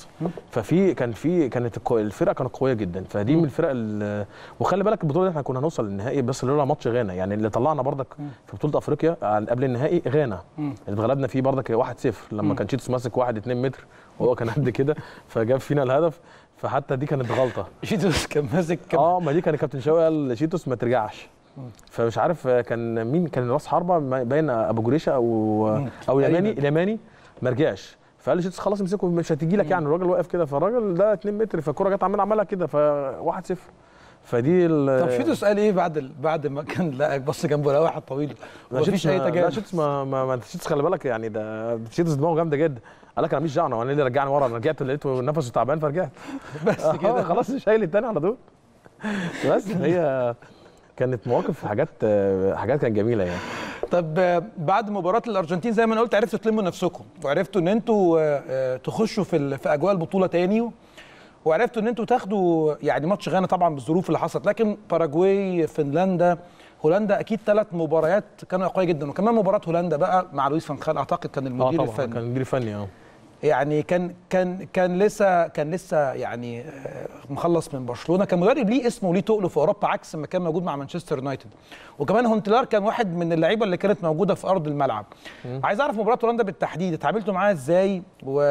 Speaker 2: كانت الفرقه كانت قويه جدا. فدي من الفرق وخلي بالك البطوله دي احنا كنا هنوصل للنهائي بس لولا ماتش غانا، يعني اللي طلعنا بردك في بطوله افريقيا قبل النهائي غانا اللي اتغلبنا فيه بردك 1-0 لما كان شيتوس ماسك 1-2 متر وهو كان قد كده فجاب فينا الهدف. فحتى دي كانت غلطه.
Speaker 1: شيتوس كان ماسك
Speaker 2: ما دي كان كابتن شوقي قال لشيتوس ما ترجعش، فمش عارف كان مين كان راس حربه باين ابو جريشه او اليماني ما رجعش، فقال لي شيتس خلاص امسكه مش هتيجي لك يعني. الراجل واقف كده، فالراجل ده 2 متر، فالكوره جت عملها كده، ف 1-0. فدي
Speaker 1: طب شيتوس قال ايه بعد ما كان لاقك بص جنبه لقى واحد طويل ومفيش اي تجاوز؟
Speaker 2: لا شيتوس ما شيتوس خلي بالك يعني، ده شيتوس دماغه جامده جدا. قال لك انا ماليش دعوه، انا اللي رجعني ورا، انا رجعت لقيته نفسه تعبان فرجعت
Speaker 1: بس كده
Speaker 2: خلاص شايل الثاني على طول. بس هي كانت مواقف حاجات كانت جميله يعني.
Speaker 1: طب بعد مباراه الارجنتين زي ما انا قلت عرفتوا تلموا نفسكم وعرفتوا ان انتوا تخشوا في اجواء البطوله تاني، وعرفتوا ان انتوا تاخدوا يعني ماتش غانا طبعا بالظروف اللي حصلت، لكن باراجواي، فنلندا، هولندا اكيد 3 مباريات كانوا قويه جدا، وكمان مباراه هولندا بقى مع لويس فان خال اعتقد كان المدير الفني.
Speaker 2: كان المدير الفني
Speaker 1: يعني كان لسه يعني مخلص من برشلونه، كان مدرب ليه اسمه وليه تقله في اوروبا عكس ما كان موجود مع مانشستر يونايتد، وكمان هونتلار كان واحد من اللعيبه اللي كانت موجوده في ارض الملعب. عايز اعرف مباراه هولندا بالتحديد اتعاملتوا معاها ازاي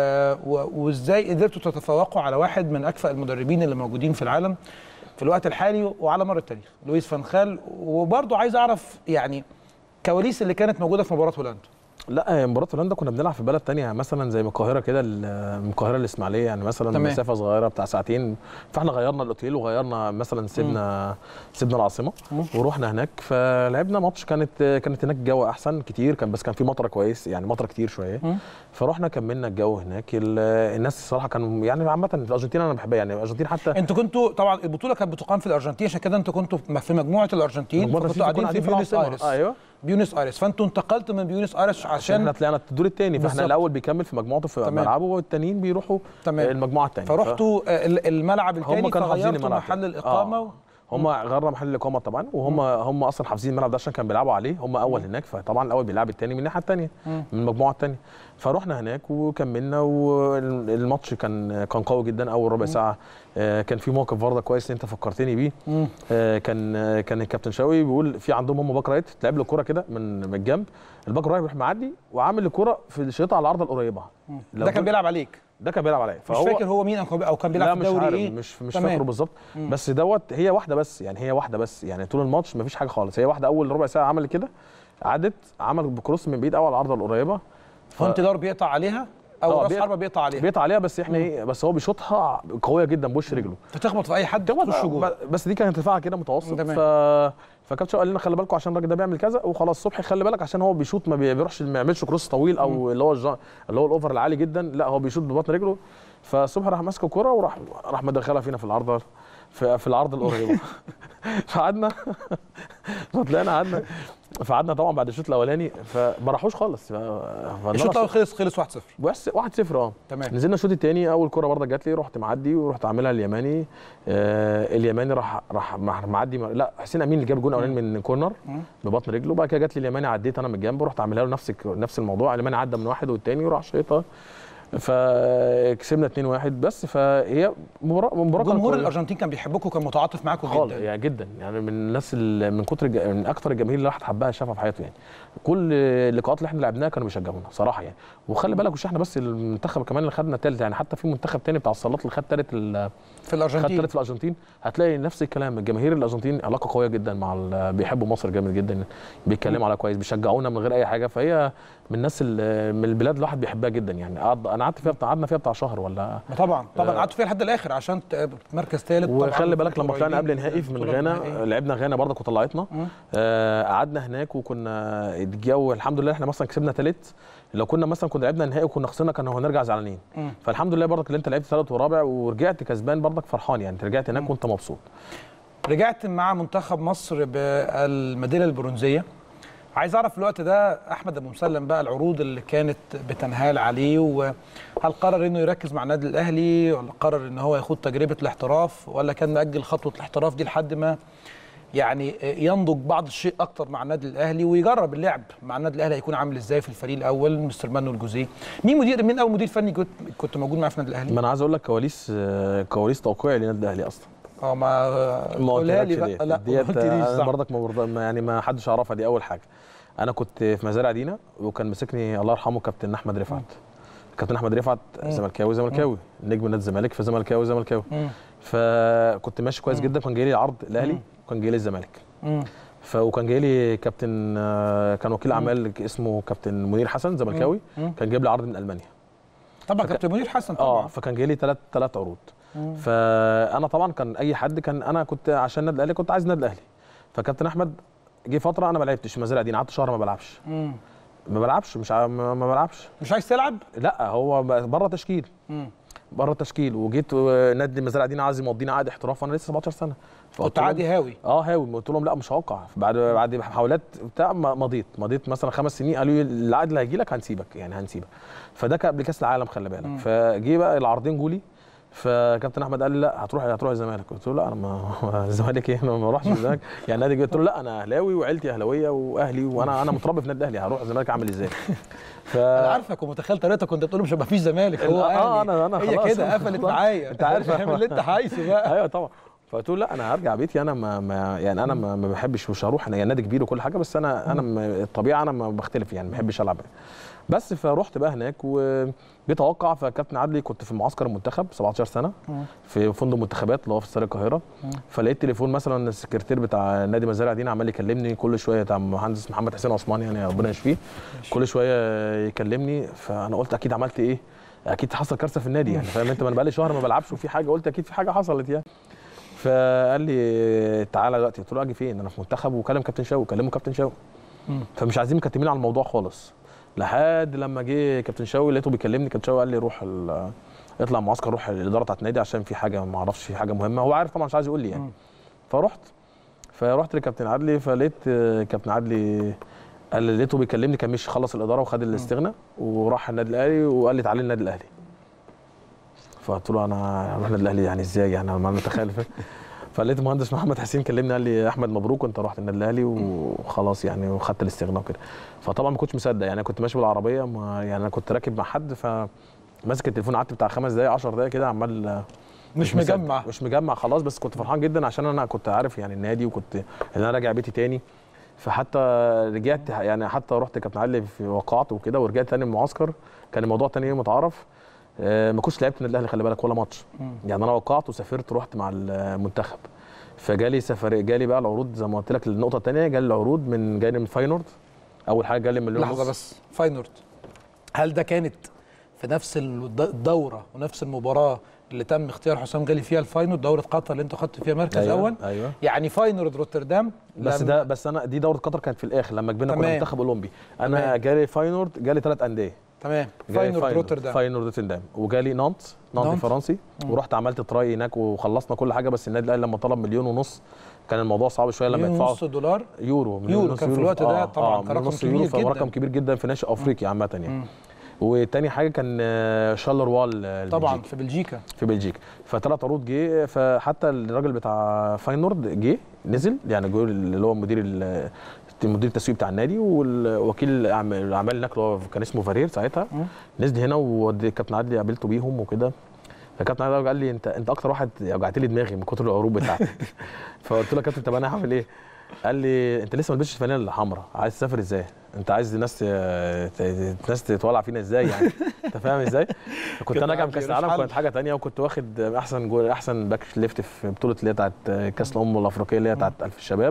Speaker 1: وازاي قدرتوا تتفوقوا على واحد من اكفأ المدربين اللي موجودين في العالم في الوقت الحالي وعلى مر التاريخ، لويس فان خال. وبرضه عايز اعرف يعني كواليس اللي كانت موجوده في مباراه هولندا.
Speaker 2: لا مباراه هولندا كنا بنلعب في بلد تانية مثلا زي من القاهره كده، من القاهره الاسماعيليه يعني مثلا مسافه صغيره بتاع ساعتين، فاحنا غيرنا الاوتيل وغيرنا مثلا سيبنا العاصمه ورحنا هناك، فلعبنا ماتش. كانت هناك الجو احسن كتير، بس كان في مطره كويس يعني، مطره كتير شويه، فرحنا كملنا الجو هناك. الناس الصراحه كانوا يعني عامه في الارجنتين انا بحبها يعني، الارجنتين حتى
Speaker 1: انتوا كنتوا طبعا البطوله كانت بتقام في الارجنتين، عشان كده انتوا كنتوا في مجموعه الارجنتين، كنتوا قاعدين في بيونس ايرس.
Speaker 2: ايوه
Speaker 1: بيونس ايرس، فانتوا انتقلتوا من بيونس ايرس عشان
Speaker 2: احنا طلعنا الدور الثاني، فاحنا الاول بيكمل في مجموعته في ملعبه والتانيين بيروحوا المجموعه الثانيه،
Speaker 1: فرحتوا الملعب الثاني فغيرتوا محل الاقامه.
Speaker 2: هم غيروا محل الاقامه طبعا، وهم اصلا حافظين الملعب ده عشان كانوا بيلعبوا عليه، هم اول هناك، فطبعا الاول بيلعب الثاني من الناحيه الثانيه من المجموعه الثانيه. فرحنا هناك وكملنا، والماتش كان قوي جدا. اول ربع ساعه كان في موقف برضه كويس انت فكرتني بيه. كان الكابتن شوقي بيقول في عندهم هم باك رايت تلعب له الكوره كده من الجنب، الباك رايت بيروح معدي وعامل الكوره في الشيطه على العارضه القريبه.
Speaker 1: ده كان بيلعب عليك؟
Speaker 2: ده كان بيلعب عليا،
Speaker 1: مش فاكر هو مين او كان بيلعب في الدوري ايه،
Speaker 2: مش فاكره بالظبط، بس هي واحده بس يعني طول الماتش مفيش حاجه خالص، هي واحده اول ربع ساعه عمل كده، عمل بكروس من بعيد قوي على العارضه القريبه،
Speaker 1: هونتلار بيقطع عليها او راس حربه بيقطع عليها
Speaker 2: بس احنا بس هو بيشوطها قويه جدا بوش رجله،
Speaker 1: فتخبط في اي حد تخش جوه.
Speaker 2: بس دي كانت دفاعها كده متوسط، فكابتن قال لنا خلي بالكم عشان الراجل ده بيعمل كذا، وخلاص صبحي خلي بالك عشان هو بيشوط ما يعملش كروس طويل او اللي هو الاوفر العالي جدا، لا هو بيشوط ببطن رجله. فصبحي راح ماسك الكوره وراح مدخلها فينا في العارضه في العارضه القريبه. فقعدنا فقعدنا طبعا بعد الشوط الاولاني فما راحوش خالص.
Speaker 1: الشوط الاول خلص 1-0
Speaker 2: 1-0
Speaker 1: تمام.
Speaker 2: نزلنا الشوط الثاني، اول كوره برضه جات لي رحت معدي ورحت عاملها اليماني. اليماني راح معدي، لا حسين امين اللي جاب الجون الاولاني من كورنر ببطن رجله، بعد كده جات لي اليماني عديت انا من الجنب ورحت عاملها له نفس الموضوع، اليماني عدى من واحد والثاني وراح شايطها، فكسبنا 2-1 بس. فهي مباراه
Speaker 1: جمهور الارجنتين كان بيحبكم وكان متعاطف معاكم جدا
Speaker 2: يعني جدا يعني، من الناس من اكثر الجماهير اللي الواحد حبها شافها في حياته يعني. كل اللقاءات اللي احنا لعبناها كانوا بيشجعونا صراحه يعني. وخلي بالك مش احنا بس، المنتخب كمان اللي خدنا ثالث يعني، حتى في منتخب ثاني بتاع الصالات اللي خد ثالث
Speaker 1: في الارجنتين
Speaker 2: هتلاقي نفس الكلام. الجماهير الارجنتين علاقه قويه جدا بيحبوا مصر جامد جدا، بيتكلموا عليها كويس، بيشجعونا من غير اي حاجه. فهي من الناس من البلاد الواحد بيحبها جدا يعني. انا قعدنا فيها بتاع شهر ولا
Speaker 1: طبعا قعدتوا فيها لحد الاخر عشان مركز ثالث.
Speaker 2: وخلي بالك لما طلعنا قبل نهائي من غانا، لعبنا غانا برضك وطلعتنا، قعدنا هناك وكنا الجو الحمد لله احنا مثلا كسبنا ثالث، لو كنا مثلا لعبنا نهائي وكنا خسرنا كنا هنرجع زعلانين. فالحمد لله برضك اللي انت لعبت ثالث ورابع ورجعت كسبان برضك فرحان يعني، انت رجعت هناك وانت مبسوط.
Speaker 1: رجعت مع منتخب مصر بالميداليه البرونزيه. عايز اعرف في الوقت ده احمد ابو مسلم بقى العروض اللي كانت بتنهال عليه، وهل قرر انه يركز مع النادي الاهلي ولا قرر ان هو ياخد تجربه الاحتراف، ولا كان مأجل خطوه الاحتراف دي لحد ما يعني ينضج بعض الشيء اكتر مع النادي الاهلي ويجرب اللعب مع النادي الاهلي هيكون عامل ازاي في الفريق الاول؟ مستر مانو الجوزيه، مين اول مدير فني كنت موجود معاه في النادي الاهلي؟
Speaker 2: ما انا عايز اقول لك كواليس توقيعي للنادي الاهلي اصلا.
Speaker 1: ما قولها لي بقى. لا
Speaker 2: ديت انا برضك يعني ما حدش يعرفها. دي اول حاجه. انا كنت في مزارع دينا وكان مسكني الله يرحمه كابتن احمد رفعت. كابتن احمد رفعت زملكاوي نجم نادي الزمالك، فزملكاوي فكنت ماشي كويس جدا. كان جاي لي عرض الاهلي وكان جاي لي الزمالك، وكان جاي لي كابتن كان وكيل اعمال اسمه كابتن منير حسن زملكاوي، كان جايب لي عرض من المانيا.
Speaker 1: طبعا كابتن منير حسن طبعا.
Speaker 2: فكان جاي لي ثلاث عروض. فانا طبعا كان اي حد كان، انا كنت عشان النادي الاهلي كنت عايز النادي الاهلي. فكابتن احمد جه فتره انا ما لعبتش في المزارع دي، قعدت شهر ما بلعبش. ما بلعبش ما بلعبش.
Speaker 1: مش عايز تلعب؟
Speaker 2: لا هو بره تشكيل. بره التشكيل. وجيت نادي المزارع دي عايز يمضيني عقد احتراف وانا لسه 17 سنه.
Speaker 1: كنت عادي هاوي؟
Speaker 2: هاوي. قلت لهم لا مش هوقع. بعد محاولات بتاع مضيت مثلا 5 سنين. قالوا لي العقد اللي هيجي لك هنسيبك، يعني هنسيبك. فده كان قبل كاس العالم خلي بالك. فجي بقى العرضين جولي. فكابتن احمد قال لي لا هتروح الزمالك. قلت له لا انا ما الزمالك ايه، انا ما اروحش الزمالك يعني نادي. قلت له لا انا اهلاوي وعيلتي اهلاويه واهلي وانا متربي في النادي الاهلي، هروح الزمالك اعمل ازاي؟
Speaker 1: انا عارفك ومتخيل طريقتك كنت بتقول مش هيبقى فيش زمالك. هو
Speaker 2: انا
Speaker 1: هي كده قفلت معايا.
Speaker 2: انت عارف
Speaker 1: اعمل اللي انت عايزه بقى.
Speaker 2: ايوه طبعا. فقلت له لا انا هرجع بيتي. انا يعني انا ما بحبش، مش هروح. انا يعني نادي كبير وكل حاجه، بس انا الطبيعه انا ما بختلف يعني، ما بحبش العب بس. فروحت بقى هناك وجيت اوقع. فكابتن عدلي كنت في معسكر المنتخب 17 سنه في فندق منتخبات اللي هو في استاد القاهره. فلقيت تليفون مثلا السكرتير بتاع نادي مزارع دينا عمال يكلمني كل شويه، بتاع المهندس محمد حسين عثمان يعني ربنا يشفيه، كل شويه يكلمني. فانا قلت اكيد عملت ايه، اكيد حصل كارثه في النادي يعني، فاهم انت؟ ما انا بقالي شهر ما بلعبش وفي حاجه، قلت اكيد في حاجه حصلت يعني. فقال لي تعالى دلوقتي. قلت له اجي فين؟ انا في منتخب. وكلم كابتن شوقي، كلمه كابتن شوقي. فمش عايزين مكتمين على الموضوع خالص. لحد لما جه كابتن شوقي لقيته بيكلمني. كابتن شوقي قال لي روح اطلع معسكر، روح الاداره بتاعت النادي عشان في حاجه ما اعرفش، في حاجه مهمه. هو عارف طبعا مش عايز يقول لي يعني. فرحت لكابتن عدلي. فلقيت كابتن عدلي قال لي، لقيته بيكلمني كان مش خلص الاداره وخد الاستغناء وراح النادي الاهلي وقال لي تعالى النادي الاهلي. فقلت له انا اروح النادي الاهلي يعني ازاي يعني، انا ما متخيل. فلقيت المهندس محمد حسين كلمني قال لي احمد مبروك انت رحت النادي الاهلي وخلاص يعني وخدت الاستغناء وكده. فطبعا ما كنتش مصدق يعني. انا كنت ماشي بالعربيه يعني انا كنت راكب مع حد، فماسك التليفون قعدت بتاع 5 دقائق 10 دقائق كده عمال مش مجمع خلاص. بس كنت فرحان جدا عشان انا كنت عارف يعني النادي، وكنت ان انا راجع بيتي تاني. فحتى رجعت يعني، حتى رحت كابتن علي في وقعت وكده ورجعت تاني المعسكر. كان الموضوع تاني يوم اتعرف. ما كنتش لعبت النادي الاهلي خلي بالك ولا ماتش يعني. انا وقعت وسافرت رحت مع المنتخب. فجالي جالي بقى العروض زي ما قلت لك. النقطه الثانيه جالي العروض جالي من فاينورد. اول حاجه جالي مليون ونص.
Speaker 1: لحظه بس، فاينورد هل ده كانت في نفس الدوره ونفس المباراه اللي تم اختيار حسام غالي فيها الفاينورد، دوره قطر اللي انت خدت فيها مركز اول؟
Speaker 2: ايوه
Speaker 1: يعني فاينورد روتردام.
Speaker 2: بس انا دي دوره قطر كانت في الاخر لما كبرنا كنا منتخب اولمبي. انا جالي فاينورد، جالي 3 انديه.
Speaker 1: تمام. فاينورد
Speaker 2: روتردام وجالي نانت فرنسي. ورحت عملت تراي هناك وخلصنا كل حاجه. بس النادي الاهلي لما طلب 1.5 مليون كان الموضوع صعب شويه لما يدفعوا
Speaker 1: $1.5
Speaker 2: يورو
Speaker 1: كان في الوقت ده طبعا كان رقم كبير جدا.
Speaker 2: رقم كبير جدا في ناشئ افريقيا عامه يعني. وتاني حاجه كان شارلروال
Speaker 1: طبعا في بلجيكا.
Speaker 2: ف3 عروض جه. فحتى الراجل بتاع فاينورد جه نزل يعني، اللي هو مدير التسويق بتاع النادي والوكيل الاعمال هناك اللي هو كان اسمه فارير ساعتها. نزل هنا وكابتن عدلي قابلته بيهم وكده. فكابتن عدلي قال لي انت اكتر واحد وجعت لي دماغي من كتر العروض بتاعتك. فقلت له يا كابتن طب انا هعمل ايه؟ قال لي انت لسه ما لبستش الفانيله الحمراء، عايز تسافر ازاي؟ انت عايز ناس تتولع فينا ازاي يعني؟ انت فاهم ازاي؟ كنت انا راجع من كاس العالم كانت حاجه ثانيه، وكنت واخد احسن باك ليفت في بطوله اللي هي بتاعت كاس الامم الافريقيه اللي هي بتاعت 1000 الشباب.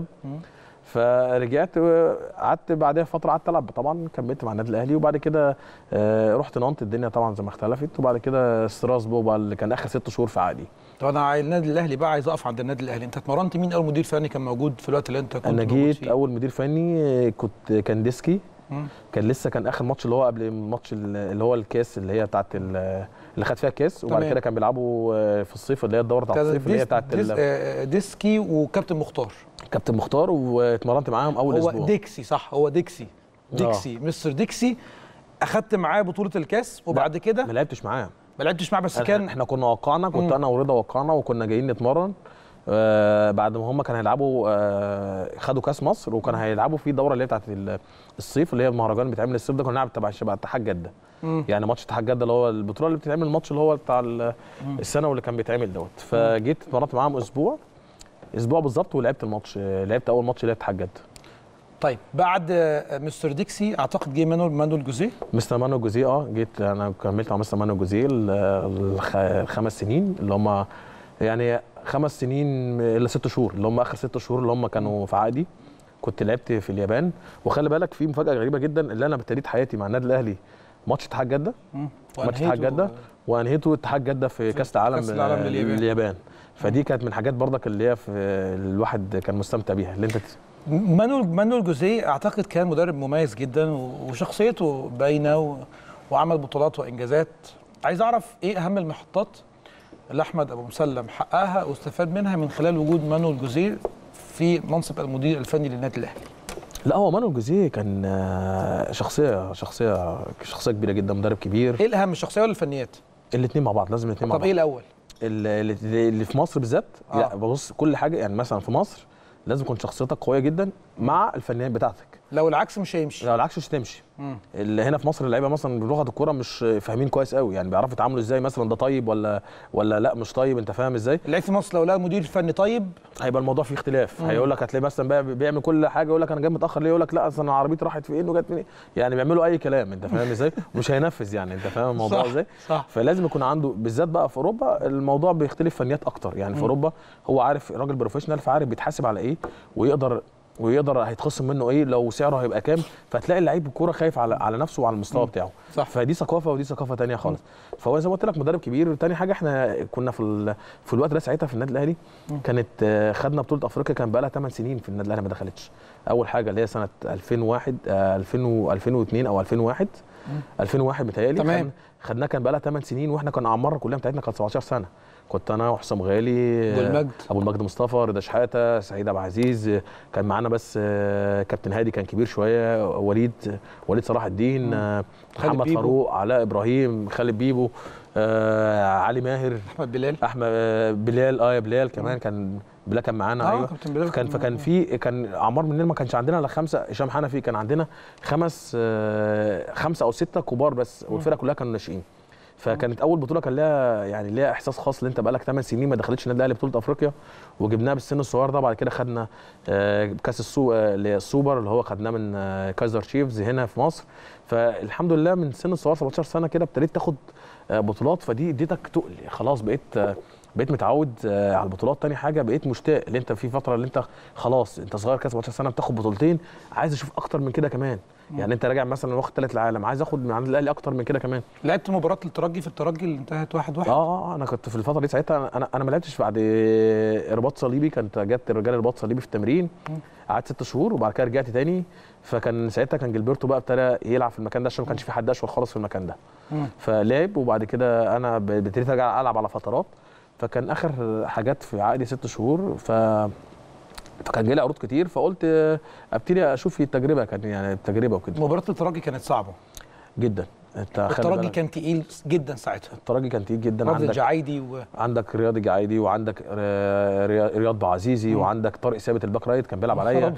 Speaker 2: فرجعت قعدت بعدها فتره قعدت العب طبعا، كملت مع النادي الاهلي. وبعد كده رحت نانت. الدنيا طبعا زي ما اختلفت. وبعد كده ستراسبورغ بقى اللي كان اخر 6 شهور في عقدي.
Speaker 1: طب انا النادي الاهلي بقى عايز اقف عند النادي الاهلي. انت اتمرنت مين اول مدير فني كان موجود في الوقت اللي انت كنت موجود فيه؟
Speaker 2: انا جيت اول مدير فني كان ديسكي. كان لسه كان اخر ماتش اللي هو قبل الماتش اللي هو الكاس اللي هي بتاعت اللي خد فيها الكاس. وبعد كده كان بيلعبوا في الصيف اللي هي الدوره بتاعت الصيف اللي هي بتاعت
Speaker 1: ديسكي وكابتن مختار.
Speaker 2: واتمرنت معاهم اول اسبوع.
Speaker 1: هو ديكسي صح؟ هو ديكسي مستر ديكسي. اخدت معاه بطوله الكاس وبعد كده
Speaker 2: ما لعبتش معاه.
Speaker 1: بس كان
Speaker 2: احنا كنا وقعنا. كنت انا ورضا وقعنا وكنا جايين نتمرن. بعد ما هم كانوا هيلعبوا خدوا كاس مصر وكان هيلعبوا في دوره اللي هي بتاعت الصيف اللي هي المهرجان اللي بيتعمل الصيف ده. كنا بنلعب تبع اتحاد جده. يعني ماتش اتحاد جده اللي هو البطوله اللي بتتعمل، الماتش اللي هو بتاع السنه واللي كان بيتعمل دوت. فجيت اتمرنت معاهم اسبوع بالظبط ولعبت الماتش. لعبت اول ماتش اللي هي اتحاد جده.
Speaker 1: طيب بعد مستر ديكسي اعتقد جه مانويل جوزيه.
Speaker 2: مستر مانويل جوزيه جيت انا كملت مع مستر مانويل جوزيه ال5 سنين اللي هم يعني 5 سنين الا 6 شهور اللي هم اخر 6 شهور اللي هم كانوا في عقدي. كنت لعبت في اليابان. وخلي بالك في مفاجاه غريبه جدا، اللي انا ابتديت حياتي مع النادي الاهلي ماتش اتحاد جده، ماتش اتحاد جده، وانهيته اتحاد جده في كاس العالم لليابان. فدي كانت من الحاجات برضك اللي هي في الواحد كان مستمتع بيها. اللي انت
Speaker 1: مانويل جوزيه اعتقد كان مدرب مميز جدا وشخصيته باينه وعمل بطولات وانجازات. عايز اعرف ايه اهم المحطات اللي احمد ابو مسلم حققها واستفاد منها من خلال وجود مانويل جوزيه في منصب المدير الفني للنادي الاهلي.
Speaker 2: لا، هو مانويل جوزيه كان شخصيه كبيره جدا، مدرب كبير.
Speaker 1: ايه الاهم، الشخصيه ولا الفنيات؟
Speaker 2: الاثنين مع بعض، لازم الاثنين مع بعض.
Speaker 1: طب ايه الاول؟
Speaker 2: اللي في مصر بالذات لا بص، كل حاجه يعني مثلا في مصر لازم تكون شخصيتك قويه جدا مع الفنيات بتاعتك.
Speaker 1: لو العكس مش هيمشي.
Speaker 2: لو العكس مش هتمشي. اللي هنا في مصر اللعيبه مثلا بلغه الكوره مش فاهمين كويس قوي، يعني بيعرفوا يتعاملوا ازاي، مثلا ده طيب ولا لا مش طيب، انت فاهم ازاي؟
Speaker 1: اللعيب في مصر لو لقى مدير فني طيب هيبقى
Speaker 2: الموضوع فيه اختلاف. هيقول لك هتلاقي مثلا بيعمل كل حاجه، يقول لك انا جاي متاخر ليه، يقول لك لا اصل انا عربيتي راحت فين وجت فين، يعني بيعملوا اي كلام، انت فاهم ازاي؟ مش هينفذ، يعني انت فاهم الموضوع ازاي؟
Speaker 1: صح.
Speaker 2: فلازم يكون عنده، بالذات بقى في اوروبا الموضوع بيختلف فنيات اكتر، يعني في اوروبا هو عارف راجل بروفيشنال، فعارف بيتحاسب على ايه ويقدر هيتخصم منه ايه، لو سعره هيبقى كام، فتلاقي اللعيب الكوره خايف على نفسه وعلى المستوى بتاعه.
Speaker 1: صح.
Speaker 2: فدي ثقافه ودي ثقافه ثانيه خالص. فهو زي ما قلت لك مدرب كبير. تاني حاجه احنا كنا في الوقت ده ساعتها في النادي الاهلي كانت خدنا بطوله افريقيا، كان بقى لها 8 سنين في النادي الاهلي ما دخلتش. اول حاجه اللي هي سنه 2001 2002 او 2001 متهيألي
Speaker 1: تمام.
Speaker 2: خدناها، كان بقى لها 8 سنين، واحنا كنا اعمارنا كلها بتاعتنا كانت 17 سنه. كنت انا وحسام غالي، ابو المجد مصطفى، رضا شحاته، سعيد عبد العزيز، كان معانا بس كابتن هادي كان كبير شويه، وليد صلاح الدين، محمد فاروق، علاء ابراهيم، خالد بيبو، علي ماهر، احمد بلال يا بلال كمان كان بلال كان معانا. ايوه كان اعمار مننا ما كانش عندنا الا 5. هشام حنفي كان عندنا 5 أو 6 كبار بس، والفرقه كلها كانوا ناشئين. فكانت اول بطوله كان ليها احساس خاص، اللي انت بقالك 8 سنين ما دخلتش النادي الاهلي بطوله افريقيا، وجبناها بالسن الصغير ده. بعد كده خدنا كاس السوبر اللي هو خدناه من كايزر تشيفز هنا في مصر. فالحمد لله من سن الصغير 17 سنه كده ابتديت تاخد بطولات، فدي اديتك تقل، خلاص بقيت متعود على البطولات. تاني حاجه بقيت مشتاق، اللي انت في فتره اللي انت خلاص انت صغير كده 17 سنه بتاخد بطولتين، عايز اشوف اكتر من كده كمان. يعني انت راجع مثلا واخد 3 العالم، عايز اخد من عند الاهلي اكتر من كده كمان.
Speaker 1: لعبت مباراه الترجي في الترجي اللي انتهت 1-1.
Speaker 2: انا كنت في الفتره دي ساعتها، انا ما لعبتش بعد رباط صليبي، كانت جت رجال رباط صليبي في التمرين، قعدت 6 شهور وبعد كده رجعت تاني. فكان ساعتها كان جilberto بقى ابتدى يلعب في المكان ده عشان ما كانش في حد اشول خالص في المكان ده. فلعب وبعد كده انا ابتديت ارجع العب على فترات. فكان اخر حاجات في عقدي 6 شهور، فكان جالي عروض كتير، فقلت ابتدي اشوف التجربه، كان يعني التجربه وكده.
Speaker 1: مباراه الترجي كانت صعبه
Speaker 2: جدا.
Speaker 1: الترجي كان تقيل جدا ساعتها.
Speaker 2: الترجي كان تقيل جدا.
Speaker 1: عندك جعيدي
Speaker 2: عندك رياض جعيدي، وعندك رياض بعزيزي، وعندك طارق ثابت الباك رايت كان بيلعب عليا.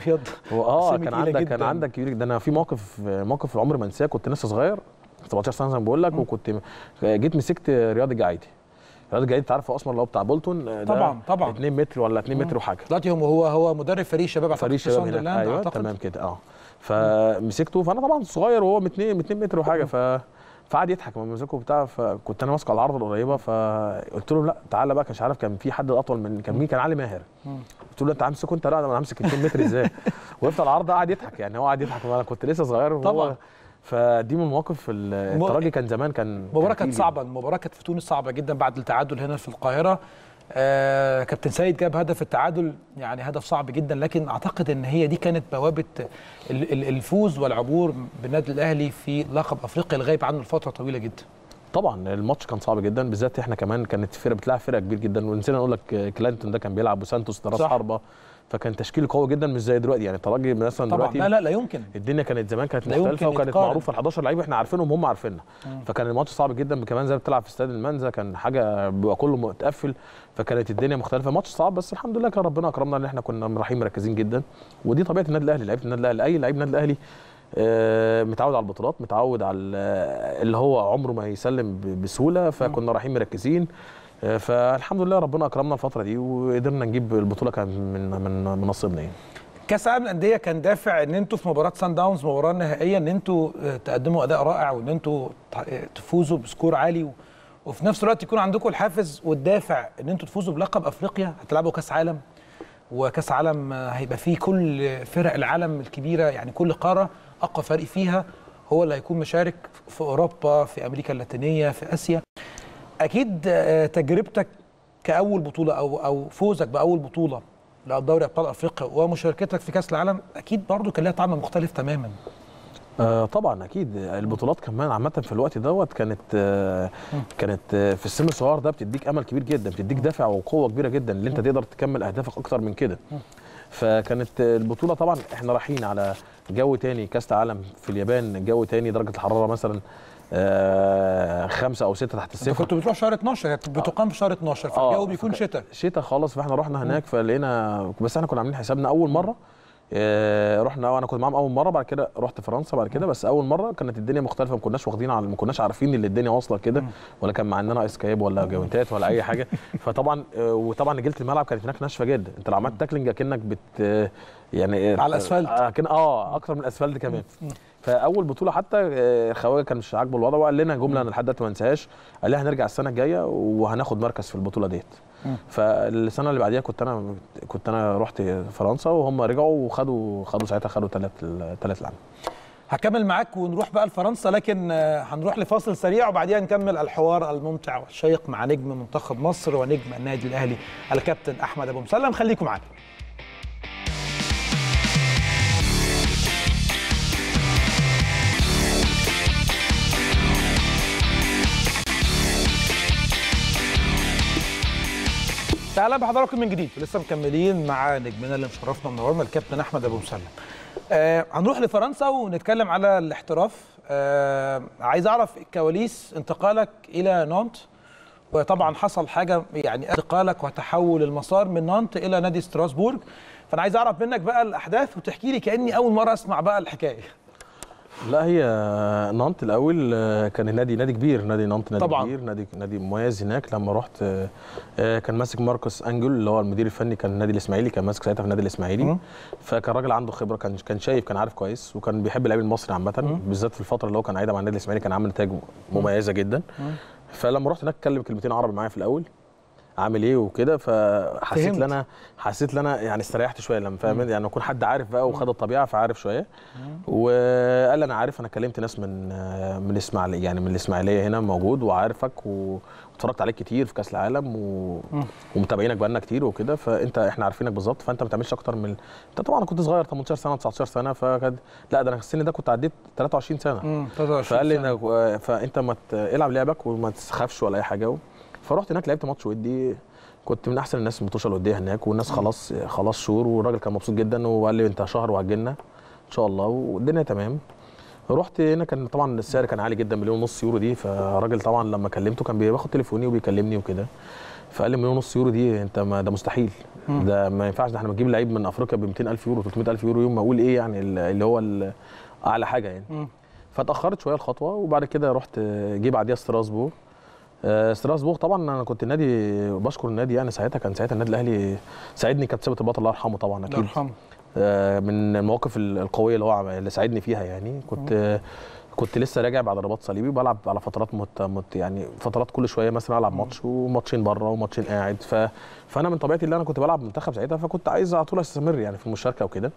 Speaker 2: كان عندك كبير جدا. انا في موقف العمر ما انساه، كنت لسه صغير 17 سنه زي ما بقول لك، وكنت جيت مسكت رياض جعيدي. رياض جعيدي انت عارفه اسمر اللي هو بتاع بولتون،
Speaker 1: طبعا
Speaker 2: 2 متر ولا 2 متر وحاجه.
Speaker 1: دلوقتي هو مدرب فريق شباب
Speaker 2: فريق شباب هنا. ايوه تمام كده. فمسكته، فانا طبعا صغير وهو 2 متر وحاجه، فقعد يضحك لما مسكه بتاع. فكنت انا ماسكه على العرض القريبه، فقلت له لا تعالى بقى، مش عارف كان في حد اطول من كان مين، كان علي ماهر. قلت له انت همسكه انت؟ لا انا همسك 2 متر ازاي؟ وقفت على العرض قعد يضحك، يعني هو قعد يضحك وانا كنت لسه صغير
Speaker 1: طبعا.
Speaker 2: فدي من المواقف. الترجي كان زمان
Speaker 1: المباراه كانت صعبه، المباراه كانت في تونس صعبه جدا بعد التعادل هنا في القاهره. كابتن سيد جاب هدف التعادل، يعني هدف صعب جدا، لكن اعتقد ان هي دي كانت بوابه الفوز والعبور بالنادي الاهلي في لقب افريقيا الغايب عنه لفتره طويله جدا.
Speaker 2: طبعا الماتش كان صعب جدا، بالذات احنا كمان كانت فرقه بتلعب فرقه كبير جدا، ونسينا نقول لك كلانتون ده كان بيلعب، وسانتوس راس حربه، فكان تشكيل قوي جدا مش زي دلوقتي. يعني الترجي مثلا دلوقتي
Speaker 1: لا يمكن.
Speaker 2: الدنيا كانت زمان كانت مختلفه، وكانت معروفه ال 11 لعيب احنا عارفينهم وهم عارفيننا. فكان الماتش صعب جدا، كمان زي بتلعب في استاد المنزه، كان حاجه بيبقى كله متقفل، فكانت الدنيا مختلفه. ماتش صعب، بس الحمد لله كان ربنا اكرمنا ان احنا كنا رايحين مركزين جدا، ودي طبيعه النادي الاهلي. لعيبه النادي الاهلي، اي لعيب النادي الاهلي متعود على البطولات، متعود على اللي هو عمره ما يسلم بسهوله، فكنا رايحين مركزين. فالحمد لله ربنا اكرمنا الفتره دي وقدرنا نجيب البطوله، كان من نصيبنا يعني.
Speaker 1: كاس العالم للانديه كان دافع ان انتوا في مباراه سان داونز، مباراه نهائيه، ان انتوا تقدموا اداء رائع وان انتوا تفوزوا بسكور عالي، وفي نفس الوقت يكون عندكم الحافز والدافع ان انتوا تفوزوا بلقب افريقيا، هتلعبوا كاس عالم. وكاس عالم هيبقى فيه كل فرق العالم الكبيره، يعني كل قاره اقوى فريق فيها هو اللي هيكون مشارك في اوروبا، في امريكا اللاتينيه، في اسيا. اكيد تجربتك كاول بطوله او فوزك باول بطوله لدوري ابطال افريقيا ومشاركتك في كاس العالم اكيد برضو كان لها طعم مختلف تماما.
Speaker 2: طبعا اكيد البطولات كمان عامه في الوقت دوت كانت في السن الصغير ده بتديك امل كبير جدا، بتديك دافع وقوه كبيره جدا ان انت تقدر تكمل اهدافك اكتر من كده. فكانت البطوله طبعا احنا رايحين على جو تاني، كاس العالم في اليابان، جو تاني، درجه الحراره مثلا 5 أو 6 تحت الصفر.
Speaker 1: كنت بتروح شهر 12، كانت بتقام في شهر 12، فالجو بيكون
Speaker 2: شتاء خالص. فاحنا رحنا هناك فلقينا، بس احنا كنا عاملين حسابنا اول مره رحنا وانا كنت معاهم اول مره، بعد كده رحت فرنسا بعد كده، بس اول مره كانت الدنيا مختلفه، ما كناش عارفين ان الدنيا واصله كده، ولا كان معانا اسكايب ولا جوينتات ولا اي حاجه. فطبعا وطبعا نجيله الملعب كانت هناك ناشفه جدا، انت لو عملت تاكلينج اكنك يعني
Speaker 1: على الاسفلت،
Speaker 2: اكتر من الاسفلت كمان. فاول بطوله حتى الخواجه كان مش عاجبه الوضع، وقال لنا جمله انا لحد دلوقتي ما انساهاش، قال لي هنرجع السنه الجايه وهناخد مركز في البطوله ديت. فالسنه اللي بعديها كنت انا رحت فرنسا، وهم رجعوا وخدوا ساعتها ثلاث العالم.
Speaker 1: هكمل معاك ونروح بقى لفرنسا، لكن هنروح لفاصل سريع وبعديها نكمل الحوار الممتع والشيق مع نجم منتخب مصر ونجم النادي الاهلي الكابتن احمد ابو مسلم. خليكم معانا. اهلا بحضراتكم من جديد، لسه مكملين مع نجمنا اللي مشرفنا منورنا الكابتن احمد ابو مسلم. هنروح لفرنسا ونتكلم على الاحتراف. عايز اعرف كواليس انتقالك الى نانت، وطبعا حصل حاجه يعني انتقالك وتحول المسار من نانت الى نادي ستراسبورغ، فانا عايز اعرف منك بقى الاحداث وتحكي لي كاني اول مره اسمع بقى الحكايه.
Speaker 2: لا، هي نانت الاول كان نادي كبير، نادي نانت نادي
Speaker 1: طبعا
Speaker 2: كبير، نادي مميز. هناك لما رحت كان ماسك ماركوس انجل اللي هو المدير الفني، كان النادي الاسماعيلي، كان ماسك ساعتها في النادي الاسماعيلي. فكان راجل عنده خبره، كان شايف، كان عارف كويس، وكان بيحب اللعيب المصري عامه، بالذات في الفتره اللي هو كان قاعدها مع النادي الاسماعيلي كان عامل نتائج مميزه جدا. فلما رحت هناك اتكلم كلمتين عربي معايا في الاول، عامل ايه وكده، فحسيت ان انا يعني استريحت شويه لما فاهم يعني يكون حد عارف بقى وخد الطبيعه فعارف شويه. وقال لي انا عارف، انا كلمت ناس من الاسماعيليه، يعني من الاسماعيليه هنا موجود وعارفك واتفرجت عليك كتير في كاس العالم ومتابعينك بقالنا كتير وكده، احنا عارفينك بالظبط، فانت ما تعملش اكتر من انت طبعا كنت صغير 18 سنه 19 سنه، لا ده انا السن ده كنت عديت 23 سنه. فقال لي فانت ما العب لعبك وما تخافش ولا اي حاجه. فرحت هناك لعبت ماتش ودي، كنت من احسن الناس المطوشه الوديه هناك، والناس خلاص شهور، والراجل كان مبسوط جدا وقال لي انت شهر وهتجيلنا ان شاء الله، والدنيا تمام. رحت هنا، كان طبعا السعر كان عالي جدا، 1.5 مليون يورو دي. فالراجل طبعا لما كلمته كان بياخد تليفوني وبيكلمني وكده، فقال لي 1.5 مليون يورو دي انت ده مستحيل، ده ما ينفعش، ده احنا بنجيب لعيب من افريقيا ب 200,000 يورو 300,000 يورو يوم، ما اقول ايه يعني اللي هو اعلى حاجه يعني. فاتاخرت شويه الخطوه، وبعد كده رحت جه بعديها ستراسبورغ. طبعا انا كنت النادي بشكر النادي، يعني ساعتها النادي الاهلي ساعدني، كابتن ثابت البطل الله يرحمه طبعا اكيد، من المواقف القويه اللي ساعدني فيها يعني. كنت لسه راجع بعد رباط صليبي، بلعب على فترات يعني فترات كل شويه مثلا العب ماتش وماتشين بره وماتشين قاعد. فانا من طبيعتي اللي انا كنت بلعب منتخب ساعتها، فكنت عايز على طول استمر يعني في المشاركه وكده.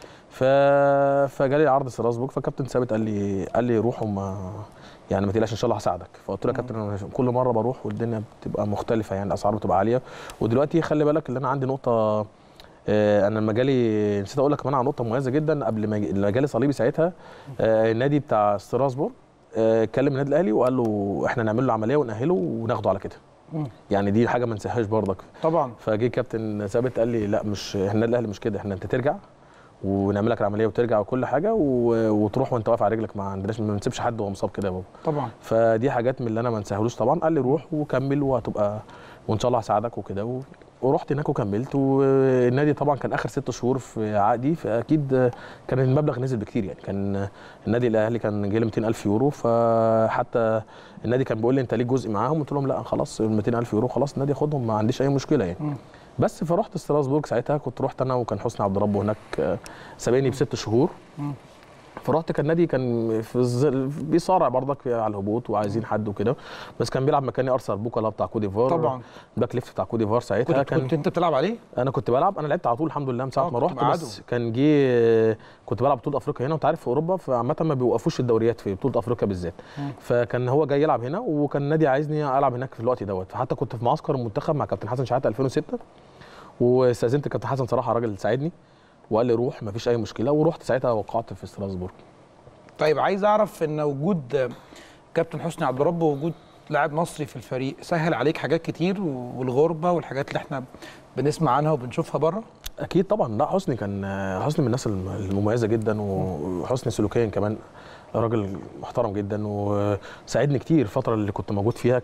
Speaker 2: فجالي عرض ستراسبورغ، فكابتن ثابت قال لي روح يعني ما تقلقش ان شاء الله هساعدك. فقلت له يا كابتن انا كل مره بروح والدنيا بتبقى مختلفه، يعني الاسعار بتبقى عاليه، ودلوقتي خلي بالك ان انا عندي نقطه، انا لما جالي نسيت اقول لك كمان على نقطه مميزه جدا. قبل ما جالي صليبي ساعتها النادي بتاع ستراسبورغ كلم النادي الاهلي وقال له احنا نعمل له عمليه ونأهله وناخده على كده. يعني دي حاجه ما ننساهاش برضك طبعا. فجه كابتن ثابت قال لي لا، مش احنا النادي الاهلي مش كده، احنا انت ترجع ونعمل لك العمليه وترجع وكل حاجه وتروح وانت واقف على رجلك، ما عندناش، ما نسيبش حد وهو مصاب كده يا بابا طبعا. فدي حاجات من اللي انا ما انساهولوش طبعا. قال لي روح وكمل وهتبقى وان شاء الله هساعدك وكده، ورحت هناك وكملت. والنادي طبعا كان اخر 6 شهور في عقدي، فاكيد كان المبلغ نزل بكتير يعني. كان النادي الاهلي كان جاي له 200,000 يورو، فحتى النادي كان بيقول لي انت ليك جزء معاهم، قلت لهم لا خلاص 200,000 يورو خلاص النادي ياخدهم، ما عنديش اي مشكله يعني. بس فرحت ستراسبورغ ساعتها، كنت رحت انا وكان حسني عبد ربه هناك سابقني ب6 شهور. فرحت كان نادي كان بيصارع برضك على الهبوط وعايزين حد وكده، بس كان بيلعب مكاني ارسنال بوكا اللي بتاع كوت ديفوار
Speaker 1: طبعا،
Speaker 2: باك ليفت بتاع كوت ديفوار ساعتها.
Speaker 1: كنت انت بتلعب عليه؟
Speaker 2: انا كنت بلعب، انا لعبت على طول الحمد لله من ساعه ما رحت، بس كان جه كنت بلعب بطوله افريقيا هنا، وانت عارف في اوروبا فعامه ما بيوقفوش الدوريات في بطوله افريقيا بالذات، فكان هو جاي يلعب هنا وكان النادي عايزني العب هناك في الوقت دوت، فحتى كنت في معسكر المنتخب مع كابتن حسن شحاته 2006، واستاذنت كابتن حسن صراحه راجل ساعدني وقال لي روح مفيش اي مشكله، ورحت ساعتها وقعت في ستراسبورغ.
Speaker 1: طيب عايز اعرف ان وجود كابتن حسني عبد الرب ووجود لاعب مصري في الفريق سهل عليك حاجات كتير، والغربه والحاجات اللي احنا بنسمع عنها وبنشوفها بره؟
Speaker 2: اكيد طبعا. لا حسني حسني من الناس المميزه جدا، وحسني سلوكيا كمان راجل محترم جدا، وساعدني كتير الفتره اللي كنت موجود فيها.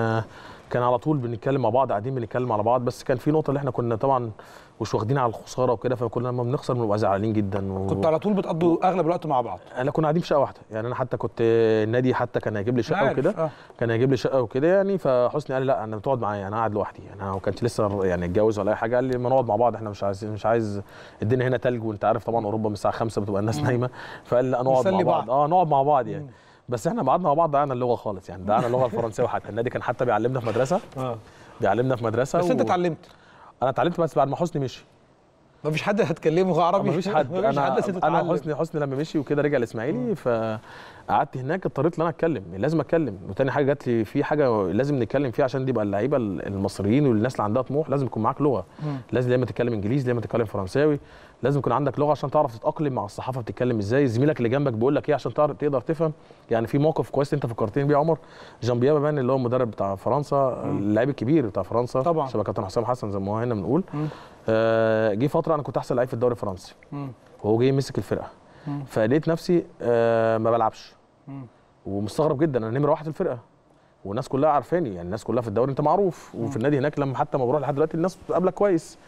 Speaker 2: كان على طول بنتكلم مع بعض، قاعدين بنتكلم على بعض، بس كان في نقطه اللي احنا كنا طبعا مش واخدين على الخساره وكده، فكنا لما بنخسر بنبقى زعلانين جدا.
Speaker 1: كنت على طول بتقضوا اغلب الوقت مع بعض؟
Speaker 2: انا كنا قاعدين في شقه واحده يعني، انا حتى كنت النادي حتى كان هيجيب لي شقه وكده، كان هيجيب لي شقه وكده يعني، فحسني قال لي لا انا بتقعد معايا، انا قاعد لوحدي يعني، انا ما كنتش لسه يعني اتجوز ولا اي حاجه، قال لي ما نقعد مع بعض، احنا مش عايز الدنيا هنا تلج، وانت عارف طبعا اوروبا من الساعه 5 بتبقى الناس نايمه، فقال لي لا نقعد مع بعض. نقعد مع بعض يعني. بس احنا قعدنا مع بعض ضيعنا اللغه خالص يعني، ضيعنا اللغه الفرنسيه، حتى النادي كان حتى بيعلمنا في مدرسه بيعلمنا في مدرسه.
Speaker 1: بس انت اتعلمت؟
Speaker 2: انا اتعلمت بس بعد ما حسني مشي.
Speaker 1: مفيش حد هتكلمه عربي؟
Speaker 2: مفيش حد. انا حسني لما مشي وكده رجع الاسماعيلي، فقعدت هناك اضطريت ان انا اتكلم، لازم اتكلم. وتاني حاجه جات لي في حاجه لازم نتكلم فيها عشان دي يبقى اللعيبه المصريين والناس اللي عندها طموح لازم يكون معاك لغه، لازم لما تتكلم انجليزي، لما تتكلم فرنساوي، لازم يكون عندك لغه عشان تعرف تتاقلم مع الصحافه، بتتكلم ازاي، زميلك اللي جنبك بيقول لك ايه عشان تقدر تفهم. يعني في موقف كويس انت فكرتني بيه يا عمر، جان بيير بان اللي هو المدرب بتاع فرنسا، اللاعب الكبير بتاع فرنسا طبعا، شبه كابتن حسام حسن زي ما هو هنا بنقول، جه فتره انا كنت احسن لعيب في الدوري الفرنسي، وهو جه يمسك الفرقه، فلقيت نفسي ما بلعبش، ومستغرب جدا، انا نمره واحد في الفرقه والناس كلها عارفاني يعني، الناس كلها في الدوري انت معروف، وفي النادي هناك لما حتى ما بروح لحد دلوقتي الناس بتقابلك كويس،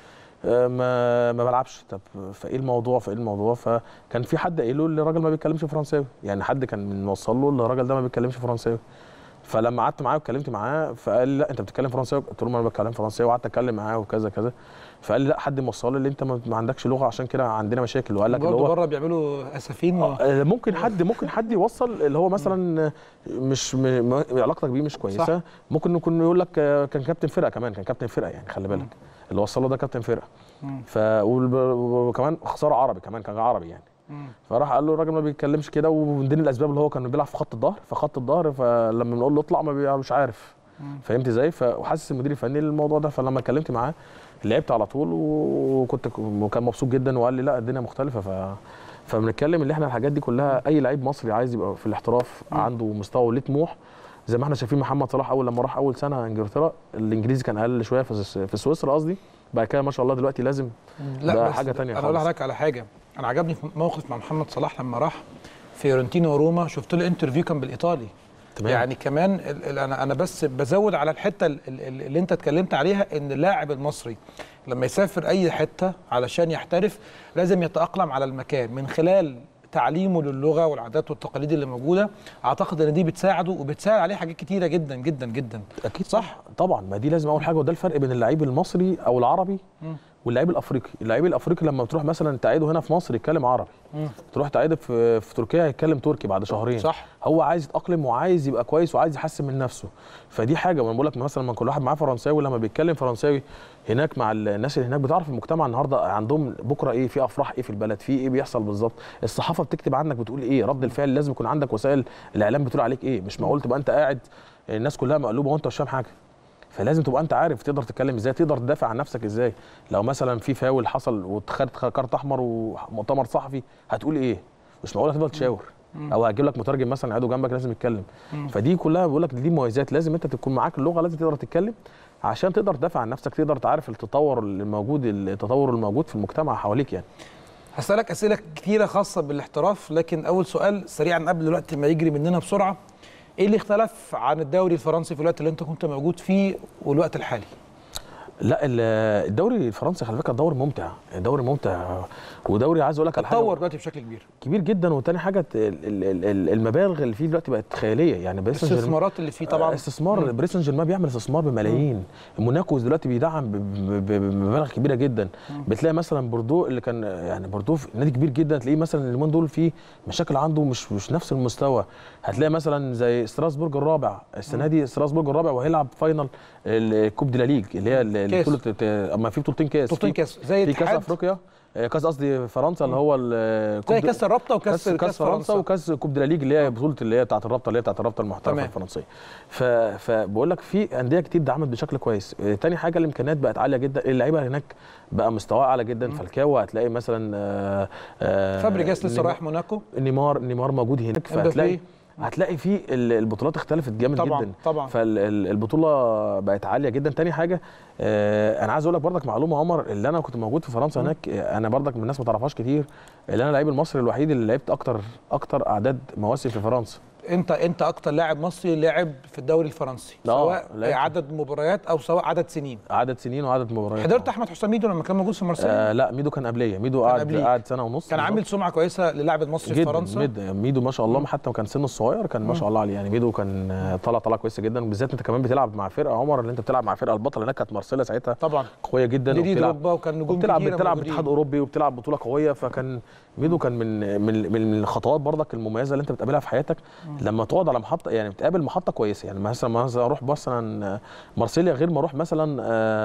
Speaker 2: ما بلعبش. طب فايه الموضوع فكان في حد قايل له الراجل ما بيتكلمش فرنساوي يعني، حد كان موصل له الراجل ده ما بيتكلمش فرنساوي، فلما قعدت معاه واتكلمت معاه فقال لي لا انت بتتكلم فرنساوي، قلت له ما انا بتكلم فرنساوي، وقعدت اتكلم معاه وكذا كذا، فقال لي لا حد موصل لي انت ما عندكش لغه عشان كده عندنا مشاكل، وقال لك اللي هو
Speaker 1: بره بيعملوا اسفين
Speaker 2: ممكن حد يوصل اللي هو مثلا مش علاقتك بيه مش كويسه صح. ممكن يكون يقول لك كان كابتن فرقه، كمان كان كابتن فرقه يعني، خلي بالك اللي وصل له ده كابتن فرقه، وكمان خساره عربي كمان، كان عربي يعني، فراح قال له الراجل ما بيتكلمش كده، ومن ضمن الاسباب اللي هو كان بيلعب في خط الظهر، فلما بنقول له اطلع ما مش عارف، فهمت ازاي؟ وحاسس المدير الفني الموضوع ده، فلما اتكلمت معاه لعبت على طول، وكان مبسوط جدا، وقال لي لا الدنيا مختلفه، فبنتكلم اللي احنا الحاجات دي كلها اي لعيب مصري عايز يبقى في الاحتراف عنده مستوى وليه طموح، زي ما احنا شايفين محمد صلاح اول لما راح اول سنه انجلترا الانجليزي كان اقل شويه في سويسرا قصدي، بعد كده ما شاء الله دلوقتي لازم ده حاجه ثانيه خالص.
Speaker 1: انا اقول لحضرتك على حاجه، انا عجبني في موقف مع محمد صلاح لما راح فيورنتينا وروما، شفت له انترفيو كان بالايطالي تمام. يعني كمان انا بس بزود على الحته اللي انت اتكلمت عليها، ان اللاعب المصري لما يسافر اي حته علشان يحترف لازم يتاقلم على المكان من خلال تعليمه للغه والعادات والتقاليد اللي موجوده، اعتقد ان دي بتساعده وبتساعد عليه حاجات كتيره جدا جدا جدا.
Speaker 2: اكيد صح طبعا، ما دي لازم اول حاجه، وده الفرق بين اللعيب المصري او العربي واللعيب الافريقي. اللعيب الافريقي لما بتروح مثلا تعيده هنا في مصر يتكلم عربي، تروح تعيده في تركيا يتكلم تركي بعد شهرين
Speaker 1: صح.
Speaker 2: هو عايز يتاقلم وعايز يبقى كويس وعايز يحسن من نفسه، فدي حاجه. وانا بقول لك مثلا لما كل واحد معاه فرنساوي لما بيتكلم فرنساوي هناك مع الناس اللي هناك، بتعرف المجتمع النهارده عندهم بكره ايه، في افراح ايه في البلد، في ايه بيحصل بالظبط، الصحافه بتكتب عنك بتقول ايه، رد الفعل لازم يكون عندك، وسائل الاعلام بتقول عليك ايه، مش معقول تبقى انت قاعد الناس كلها مقلوبه وانت مش فاهم حاجه، فلازم تبقى انت عارف تقدر تتكلم ازاي، تقدر تدافع عن نفسك ازاي، لو مثلا في فاول حصل وخدت كارت احمر ومؤتمر صحفي هتقول ايه، مش معقول هتفضل تشاور، او هجيب لك مترجم مثلا قاعده جنبك لازم يتكلم، فدي كلها بقول لك دي مميزات، لازم انت تكون معاك اللغه، لازم تقدر تتكلم عشان تقدر تدافع عن نفسك، تقدر تعرف التطور الموجود في المجتمع حواليك يعني.
Speaker 1: هسألك اسئله كتيره خاصه بالاحتراف، لكن اول سؤال سريعا قبل الوقت ما يجري مننا بسرعه، ايه اللي اختلف عن الدوري الفرنسي في الوقت اللي انت كنت موجود فيه والوقت الحالي؟
Speaker 2: لا الدوري الفرنسي خلي بالك دوري ممتع، دوري ممتع، ودوري عايز اقول لك على حاجه
Speaker 1: اتطور دلوقتي بشكل كبير
Speaker 2: جدا. وتاني حاجه المبالغ اللي فيه دلوقتي بقت خياليه، يعني
Speaker 1: الاستثمارات اللي فيه طبعا
Speaker 2: استثمار باريس سان جيرمان بيعمل استثمار بملايين. موناكو دلوقتي بيدعم بمبالغ كبيره جدا. بتلاقي مثلا بوردو اللي كان يعني بوردو نادي كبير جدا، تلاقيه مثلا اليومين دول فيه مشاكل عنده مش نفس المستوى. هتلاقي مثلا زي ستراسبورج الرابع السنه دي، ستراسبورج الرابع وهيلعب فاينل الكوب دي لا ليج اللي هي بطوله، اما في بطولتين كاس
Speaker 1: زي
Speaker 2: في كاس افريقيا، كاس قصدي فرنسا اللي هو
Speaker 1: زي كاس الرابطه وكاس
Speaker 2: فرنسا وكاس كوب دي لا ليج اللي هي بطوله اللي هي بتاعه الرابطه المحترفه الفرنسيه. فبقول لك في انديه كتير دعمت بشكل كويس. تاني حاجه الامكانيات بقت عاليه جدا، اللعيبه هناك بقى مستواه اعلى جدا. فالكاو هتلاقي مثلا
Speaker 1: فابريجاس لسه رايح موناكو،
Speaker 2: نيمار موجود هناك، هتلاقي في البطولات اختلفت جامد جدا
Speaker 1: طبعا.
Speaker 2: فالبطوله بقت عاليه جدا. تاني حاجه انا عايز اقول لك برضك معلومه عمر، اللي انا كنت موجود في فرنسا هناك، انا برضك من الناس ما تعرفهاش كتير، اللي انا اللعيب المصري الوحيد اللي لعبت اكتر اعداد مواسم في فرنسا.
Speaker 1: انت اكتر لاعب مصري لعب في الدوري الفرنسي، سواء عدد مباريات او سواء عدد سنين
Speaker 2: وعدد مباريات.
Speaker 1: حضرت احمد حسام ميدو لما كان موجود في مارسيليا؟
Speaker 2: لا ميدو كان قبليه، ميدو قعد سنه ونص،
Speaker 1: كان عامل سمعه كويسه للاعب المصري في فرنسا.
Speaker 2: ميدو ما شاء الله، حتى كان سنه الصغير كان ما شاء الله عليه، يعني ميدو كان طلع كويسه جدا. بالذات انت كمان بتلعب مع فرقه عمر، اللي انت بتلعب مع فرقه البطل هناك كانت مارسيليا ساعتها
Speaker 1: طبعا
Speaker 2: قويه جدا،
Speaker 1: وكان نجوم
Speaker 2: بتلعب اتحاد اوروبي وبتلعب بطوله قويه. فكان ميدو كان من الخطوات برضك المميزه اللي انت بتقابلها في حياتك لما تقعد على محطه، يعني بتقابل محطه كويسه. يعني مثلا اروح مثلا مارسيليا غير ما اروح مثلا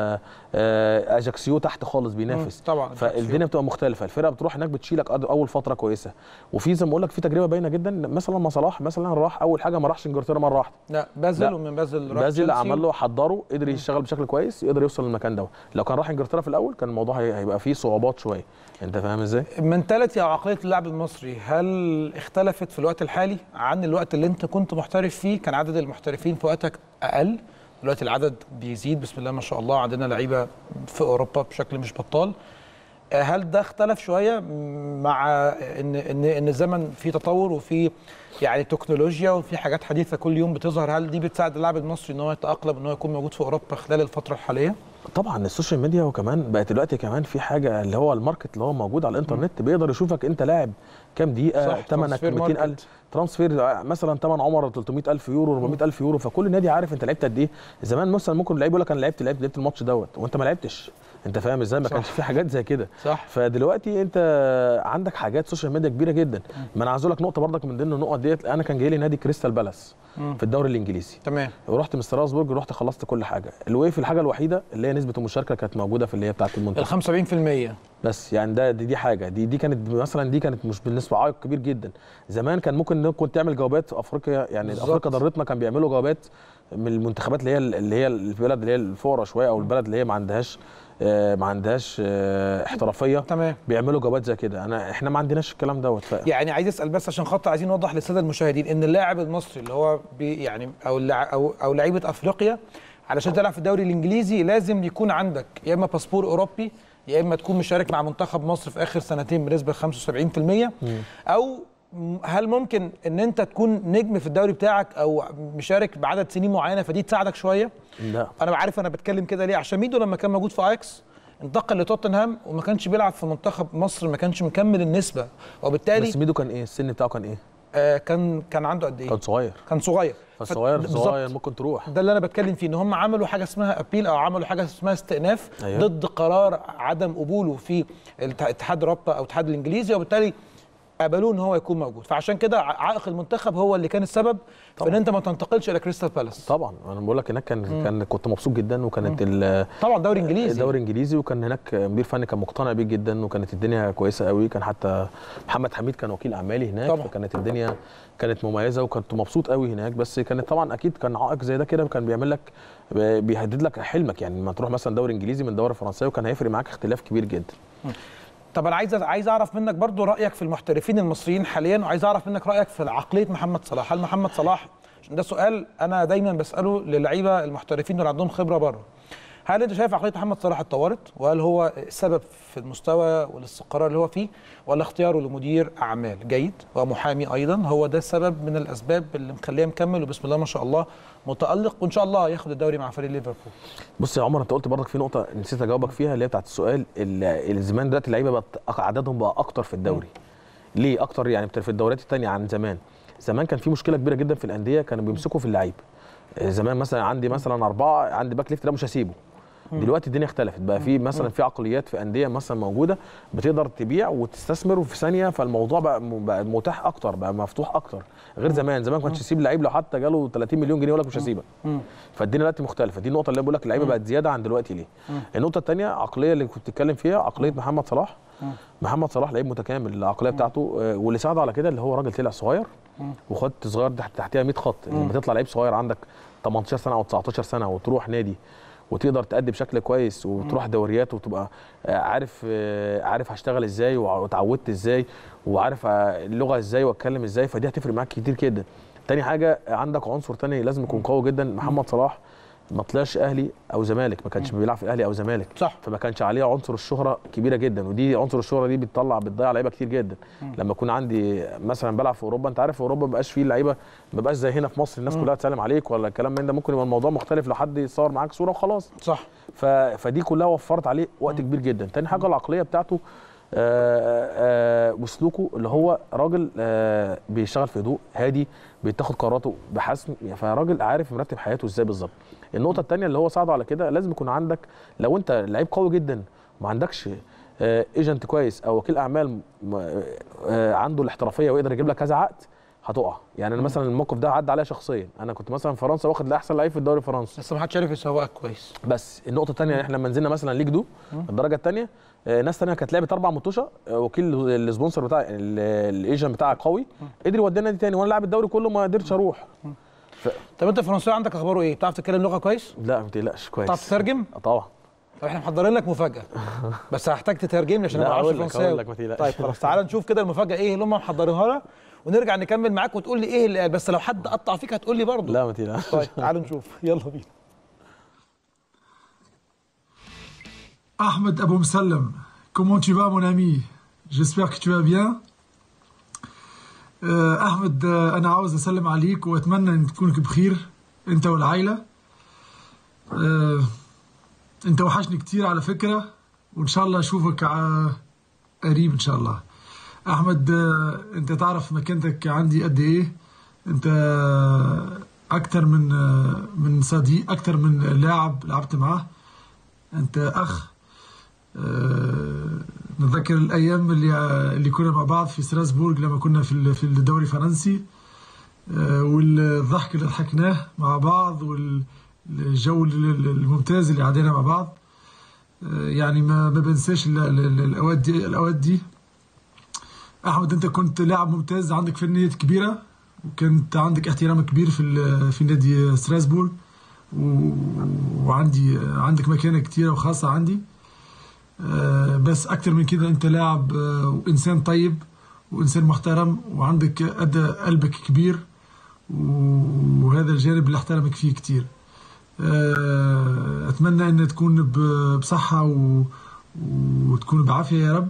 Speaker 2: اجاكسيو تحت خالص بينافس
Speaker 1: طبعا،
Speaker 2: فالدنيا بتبقى مختلفه. الفرقه بتروح هناك بتشيلك اول فتره كويسه. وفي زي ما بقول لك في تجربه باينه جدا، مثلا ما صلاح مثلا راح اول حاجه ما راحش انجلترا مره واحده،
Speaker 1: لا بازل، ومن
Speaker 2: بازل عمل له حضره، قدر يشتغل بشكل كويس، يقدر يوصل للمكان ده. لو كان راح انجلترا في الاول كان الموضوع هيبقى فيه صعوبات شويه. انت فاهم ازاي؟
Speaker 1: المنتاليتي او عقليه اللاعب المصري هل اختلفت في الوقت الحالي عن الوقت اللي انت كنت محترف فيه؟ كان عدد المحترفين في وقتك اقل، دلوقتي العدد بيزيد بسم الله ما شاء الله، عندنا لعيبه في اوروبا بشكل مش بطال. هل ده اختلف شويه مع ان الزمن فيه تطور وفي يعني تكنولوجيا وفي حاجات حديثه كل يوم بتظهر؟ هل دي بتساعد اللاعب المصري ان هو يتاقلم ان هو يكون موجود في اوروبا خلال الفتره الحاليه؟
Speaker 2: طبعا السوشيال ميديا، وكمان بقت دلوقتي كمان في حاجه اللي هو الماركت اللي هو موجود على الانترنت، بيقدر يشوفك انت لاعب كام دقيقه، ثمنك 200,000 ترانسفير، مثلا ثمن عمر 300,000 يورو 400,000 يورو، فكل نادي عارف انت لعبت قد ايه. زمان مثلا ممكن اللعيب يقول لك انا لعبت الماتش دوت وانت ما لعبتش، انت فاهم ازاي؟ ما كانش في حاجات زي كده.
Speaker 1: صح.
Speaker 2: فدلوقتي انت عندك حاجات سوشيال ميديا كبيره جدا. ما انا عايز اقول لك نقطه برضك من ضمن النقط ديت، انا كان جاي لي نادي كريستال بالاس في الدوري الانجليزي،
Speaker 1: تمام،
Speaker 2: ورحت من ستراسبورج، رحت خلصت كل حاجه. الوقف الحاجه الوحيده اللي هي نسبه المشاركه كانت موجوده في اللي هي بتاعه المنتخب
Speaker 1: 75%.
Speaker 2: بس يعني دي حاجه، دي كانت مثلا، دي كانت مش بالنسبه عائق كبير جدا. زمان كان ممكن كنت تعمل جوابات في افريقيا، يعني افريقيا ضرتنا كان بيعملوا جوابات من المنتخبات اللي هي البلد اللي هي الفقراء شويه، او البلد اللي هي ما عندهاش احترافيه،
Speaker 1: تمام،
Speaker 2: بيعملوا جوابات زي كده. احنا ما عندناش الكلام دوت.
Speaker 1: يعني عايز اسال بس عشان خاطر عايزين نوضح للساده المشاهدين ان اللاعب المصري اللي هو يعني او لعيبه افريقيا علشان تلعب في الدوري الانجليزي لازم يكون عندك يا اما باسبور اوروبي، يا اما تكون مشارك مع منتخب مصر في اخر سنتين بنسبه 75%، او هل ممكن ان انت تكون نجم في الدوري بتاعك او مشارك بعدد سنين معينه فدي تساعدك شويه؟
Speaker 2: لا
Speaker 1: انا عارف انا بتكلم كده ليه، عشان ميدو لما كان موجود في اياكس انتقل لتوتنهام وما كانش بيلعب في منتخب مصر، ما كانش مكمل النسبه، وبالتالي
Speaker 2: بس ميدو كان ايه السن بتاعه؟ كان ايه؟
Speaker 1: كان عنده قد ايه؟
Speaker 2: كان صغير. فالصغير ممكن تروح.
Speaker 1: ده اللي انا بتكلم فيه، ان هم عملوا حاجه اسمها ابيل او عملوا حاجه اسمها استئناف.
Speaker 2: أيوة.
Speaker 1: ضد قرار عدم قبوله في الاتحاد الرابطه او الاتحاد الانجليزي، وبالتالي قبلوه ان هو يكون موجود. فعشان كده عائق المنتخب هو اللي كان السبب في ان انت ما تنتقلش الى كريستال بالاس.
Speaker 2: طبعا انا بقول لك هناك كنت مبسوط جدا، وكانت
Speaker 1: طبعا دوري
Speaker 2: انجليزي، وكان هناك مدير فني كان مقتنع بيه جدا، وكانت الدنيا كويسه قوي. كان حتى محمد حميد كان وكيل اعمالي هناك طبعا. فكانت الدنيا كانت مميزه، وكنت مبسوط قوي هناك. بس كانت طبعا اكيد كان عائق زي ده كده، كان بيعمل لك بيهدد لك حلمك، يعني لما تروح مثلا دوري انجليزي من دوري فرنساوي وكان هيفرق معاك اختلاف كبير جدا.
Speaker 1: طب انا عايز اعرف منك برضو رايك في المحترفين المصريين حاليا، وعايز اعرف منك رايك في عقليه محمد صلاح. هل محمد صلاح، عشان ده سؤال انا دايما بساله للعيبه المحترفين اللي عندهم خبره بره، هل انت شايف عقليه محمد صلاح اتطورت؟ وهل هو السبب في المستوى والاستقرار اللي هو فيه، ولا اختياره لمدير اعمال جيد ومحامي ايضا هو ده السبب من الاسباب اللي مخليه مكمل وبسم الله ما شاء الله متالق، وان شاء الله ياخد الدوري مع فريق ليفربول؟
Speaker 2: بص يا عمر، انت قلت برضك في نقطه نسيت اجاوبك فيها، اللي هي بتاعت السؤال. الزمان دلوقتي اللعيبه بقت عددهم بقى اكتر في الدوري. ليه اكتر؟ يعني في الدوريات الثانيه عن زمان. زمان كان في مشكله كبيره جدا في الانديه، كانوا بيمسكوا في اللعيب. زمان مثلا عندي مثلا 4 عندي باك ليفت، ده مش هسيبه. دلوقتي الدنيا اختلفت، بقى في مثلا في عقليات في انديه مثلا موجوده بتقدر تبيع وتستثمر في ثانيه، فالموضوع بقى متاح اكتر، بقى مفتوح اكتر. غير زمان ما كانش يسيب لعيب لو حتى جاله 30 مليون جنيه يقول لك مش هسيبك. فالدنيا دلوقتي مختلفه. دي النقطه اللي بقول لك اللعيبه بقت زياده عن دلوقتي ليه. النقطه الثانيه عقليه اللي كنت بتتكلم فيها، عقليه محمد صلاح. محمد صلاح لعيب متكامل، العقليه بتاعته واللي ساعده على كده اللي هو راجل طلع صغير وخط صغير تحتها 100 خط. لما تطلع لعيب صغير عندك 18 سنه او 19 سنه وتروح نادي وتقدر تأدي بشكل كويس وتروح دوريات وتبقى عارف هشتغل ازاي واتعودت ازاي وعارف اللغه ازاي واتكلم ازاي، فدي هتفرق معاك كتير جدا. تاني حاجه عندك عنصر تاني لازم يكون قوي جدا. محمد صلاح ما طلعش اهلي او زمالك، ما كانش بيلعب في اهلي او زمالك،
Speaker 1: صح.
Speaker 2: فما كانش عليه عنصر الشهره كبيره جدا، ودي عنصر الشهره دي بتضيع لعيبه كتير جدا. لما اكون عندي مثلا بلعب في اوروبا، انت عارف في اوروبا ما بقاش فيه لعيبه، ما بقاش زي هنا في مصر الناس كلها تسلم عليك ولا الكلام من ده، ممكن يبقى الموضوع مختلف لو حد يصور معاك صوره وخلاص.
Speaker 1: صح.
Speaker 2: فدي كلها وفرت عليه وقت كبير جدا. تاني حاجه العقليه بتاعته وسلوكه، اللي هو راجل بيشتغل في هدوء هادي، بيتاخد قراراته بحسم، فراجل عارف مرتب حياته ازاي بالظبط. النقطه الثانيه اللي هو صعد على كده، لازم يكون عندك، لو انت لعيب قوي جدا وما عندكش ايجنت كويس او وكيل اعمال عنده الاحترافيه ويقدر يجيب لك كذا عقد، هتقع. يعني انا مثلا الموقف ده عدى عليا شخصيا، انا كنت مثلا في فرنسا واخد لاحسن لعيب في الدوري الفرنسي،
Speaker 1: بس ما حدش عارف يسوقك كويس.
Speaker 2: بس النقطه الثانيه احنا لما نزلنا مثلا ليج دو الدرجه الثانيه، ناس ثانيه كانت لعبت 4 ماتشات، وكيل السبونسر بتاع الايجنت بتاعك قوي قدر يودينا نادي ثاني، وانا لاعب الدوري كله ما قدرتش اروح.
Speaker 1: طب انت الفرنساوي عندك اخباره ايه؟ بتعرف تتكلم لغه كويس؟
Speaker 2: لا ما تقلقش كويس.
Speaker 1: بتعرف تترجم؟
Speaker 2: طبعا.
Speaker 1: طب احنا محضرين لك مفاجاه بس هحتاج تترجم لي عشان انا ما اعرفش فرنساوي.
Speaker 2: هقول لك ما تقلقش.
Speaker 1: طيب خلاص تعالى نشوف كده المفاجاه ايه اللي هم محضرينها لنا، ونرجع نكمل معاك وتقول لي ايه اللي قال، بس لو حد قطع فيك هتقول لي برضه.
Speaker 2: لا ما تقلقش.
Speaker 1: طيب تعالوا نشوف، يلا بينا.
Speaker 3: Ahmed Abou Msalem, comment tu vas mon ami? J'espère que tu vas bien. أحمد أنا عاوز أسلم عليك وأتمنى أن تكونك بخير أنت والعائلة. أنت وحشني كتير على فكرة، وإن شاء الله أشوفك قريب إن شاء الله. أحمد أنت تعرف مكانتك عندي قد إيه، أنت أكتر من صديق، أكتر من لاعب لعبت معاه، أنت أخ. نتذكر الأيام اللي كنا مع بعض في ستراسبورغ لما كنا في الدوري الفرنسي، والضحك اللي ضحكناه مع بعض والجو الممتاز اللي عدينا مع بعض. يعني ما بنساش الأوقات دي. أحمد أنت كنت لاعب ممتاز، عندك فنيات كبيرة، وكنت عندك احترام كبير في نادي ستراسبورغ، عندك مكانة كتيرة وخاصة عندي. بس أكتر من كده أنت لاعب وإنسان طيب وإنسان محترم، وعندك قلبك كبير، وهذا الجانب اللي أحترمك فيه كتير. أتمنى أن تكون بصحة وتكون بعافية يا رب.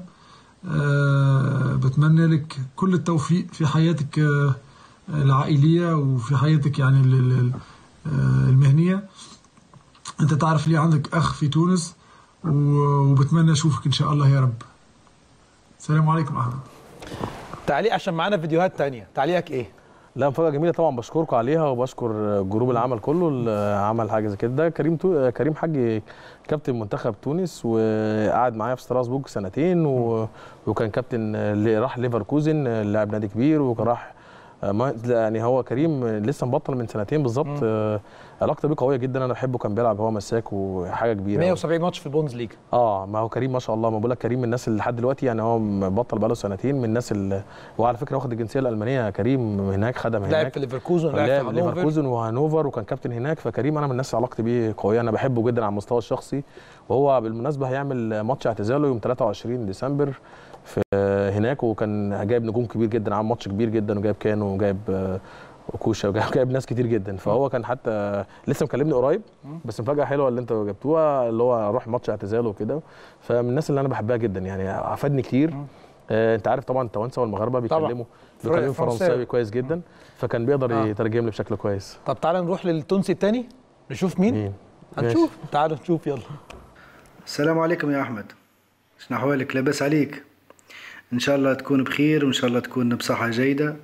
Speaker 3: بتمنى لك كل التوفيق في حياتك العائلية وفي حياتك يعني المهنية. أنت تعرف لي عندك أخ في تونس، وبتمنى اشوفك ان شاء الله يا رب. السلام عليكم احمد.
Speaker 1: تعليق عشان معانا فيديوهات تانية، تعليقك ايه؟
Speaker 2: لا مفاجأة جميلة طبعا، بشكركم عليها وبشكر جروب العمل كله اللي عمل حاجة زي كده. ده كريم حجي كابتن منتخب تونس، وقعد معايا في ستراسبورغ 2 سنين، وكان كابتن اللي راح ليفركوزن، لاعب نادي كبير، وكان راح يعني هو كريم لسه مبطل من 2 بالظبط. علاقته بيه قويه جدا، انا بحبه، كان بيلعب هو مساك وحاجه كبيره.
Speaker 1: 170 ماتش في البوندز ليج.
Speaker 2: ما هو كريم ما شاء الله، ما بقول لك كريم من الناس اللي لحد دلوقتي، يعني هو بطل بقاله 2 سنين، من الناس اللي وعلى فكره واخد الجنسيه الالمانيه. كريم هناك خدم هناك،
Speaker 1: لعب في ليفركوزن، لعب في
Speaker 2: ليفركوزن وهانوفر، وكان كابتن هناك. فكريم انا من الناس علاقتي بيه قويه، انا بحبه جدا على المستوى الشخصي. وهو بالمناسبه هيعمل ماتش اعتزاله يوم 23 ديسمبر في هناك، وكان جايب نجوم كبير جدا، عامل ماتش كبير جدا، وجايب كانو وجايب وكوشه وجايب ناس كتير جدا. فهو كان حتى لسه مكلمني قريب، بس مفاجاه حلوه اللي انتوا جبتوها، اللي هو اروح ماتش اعتزال وكده. فمن الناس اللي انا بحبها جدا يعني، افادني كتير. انت عارف طبعا التوانسه والمغاربه بيتكلموا فرنساوي كويس جدا، فكان بيقدر يترجم لي بشكل كويس.
Speaker 1: طب تعالى نروح للتونسي الثاني نشوف مين. هنشوف. تعالوا نشوف يلا.
Speaker 4: السلام عليكم يا احمد، شنو احوالك؟ لاباس عليك؟ ان شاء الله تكون بخير، وان شاء الله تكون بصحه جيده.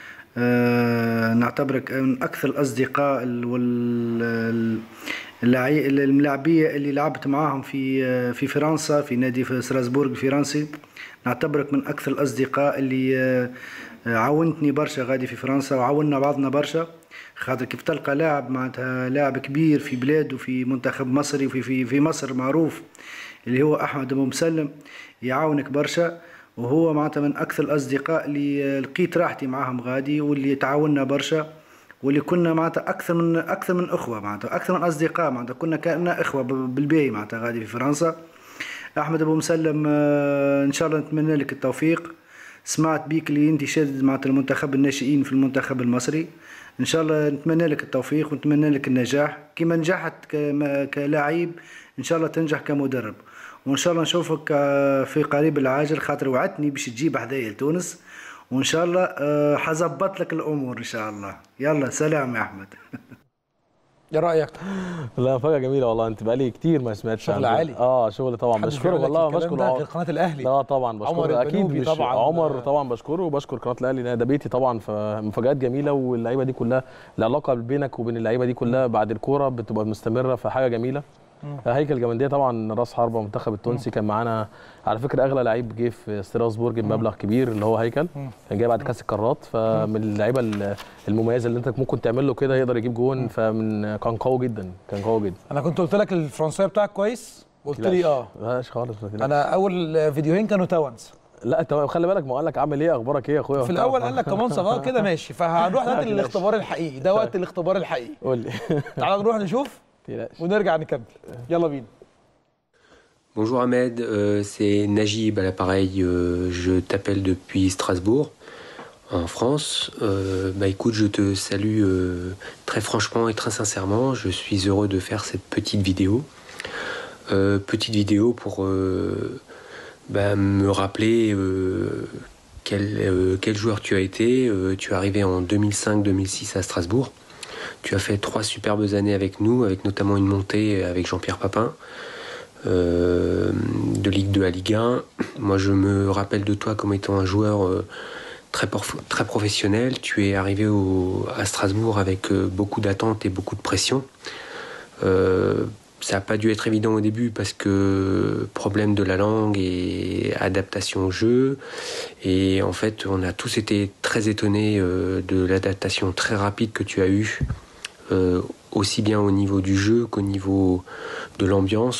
Speaker 4: نعتبرك من اكثر الاصدقاء الملاعبيه اللي لعبت معاهم في فرنسا، في نادي في ستراسبورغ الفرنسي. نعتبرك من اكثر الاصدقاء اللي عاونتني برشا غادي في فرنسا، وعاوننا بعضنا برشا. خاطر كيف تلقى لاعب معناتها لاعب كبير في بلاده، في منتخب مصري في مصر معروف، اللي هو احمد ابو مسلم، يعاونك برشا. وهو معناتها من اكثر الاصدقاء اللي لقيت راحتي معاهم غادي، واللي تعاوننا برشا، واللي كنا معناتها اكثر من اخوه، معناتها اكثر من اصدقاء، معناتها كنا كأننا اخوه بالباهي معناتها غادي في فرنسا. احمد ابو مسلم، ان شاء الله نتمنى لك التوفيق. سمعت بيك اللي انت شادد معناتها المنتخب الناشئين في المنتخب المصري. ان شاء الله نتمنى لك التوفيق ونتمنى لك النجاح، كما نجحت كلاعب ان شاء الله تنجح كمدرب. وان شاء الله نشوفك في قريب العاجل، خاطر وعدتني باش تجيب حذايا لتونس، وان شاء الله حظبط لك الامور ان شاء الله. يلا سلام يا احمد.
Speaker 1: ايه رايك؟
Speaker 2: لا مفاجاه جميله والله. انت بقالي كتير ما سمعتش
Speaker 1: شغل عالي.
Speaker 2: شغل طبعا. بشكره والله، بشكر
Speaker 1: في قناه الاهلي.
Speaker 2: لا طبعا بشكره اكيد، مش
Speaker 1: طبعا
Speaker 2: عمر طبعا بشكره، وبشكر قناه الاهلي ده بيتي طبعا. فمفاجات جميله، واللعيبه دي كلها العلاقه بينك وبين اللعيبه دي كلها بعد الكوره بتبقى مستمره، فحاجه جميله. هيكل جمنديه طبعا راس حربه المنتخب التونسي، كان معانا على فكره اغلى لعيب جه في ستراسبورج بمبلغ كبير، اللي هو هيكل، كان جاي بعد كاس القارات. فمن اللعيبه المميزه اللي انت ممكن تعمل له كده يقدر يجيب جون. كان قوي جدا، كان قوي جدا.
Speaker 1: انا كنت قلت لك الفرنسيه بتاعك كويس، قلت لي
Speaker 2: ماشي خالص.
Speaker 1: انا اول فيديوهين كانوا توانسه.
Speaker 2: لا انت خلي بالك، ما قال لك عامل ايه، اخبارك ايه يا اخويا؟
Speaker 1: في الاول قال لك كمان صغار كده ماشي. فهنروح دلوقتي للاختبار الحقيقي، ده وقت الاختبار الحقيقي.
Speaker 2: قول لي.
Speaker 1: تعال نروح نشوف ونرجع نكمل. يلا بينا.
Speaker 5: Bonjour Ahmed, c'est Najib à l'appareil, je t'appelle depuis Strasbourg, en France. Écoute, je te salue très franchement et très sincèrement, je suis heureux de faire cette petite vidéo. Petite vidéo pour me rappeler quel joueur tu as été. Tu es arrivé en 2005-2006 à Strasbourg. Tu as fait 3 superbes années avec nous, avec notamment une montée avec Jean-Pierre Papin. De Ligue 2 à Ligue 1. Moi je me rappelle de toi comme étant un joueur très professionnel. Tu es arrivé à Strasbourg avec beaucoup d'attentes et beaucoup de pression. Ça n'a pas dû être évident au début parce que problème de la langue et adaptation au jeu. Et en fait on a tous été très étonnés de l'adaptation très rapide que tu as eue, aussi bien au niveau du jeu qu'au niveau de l'ambiance.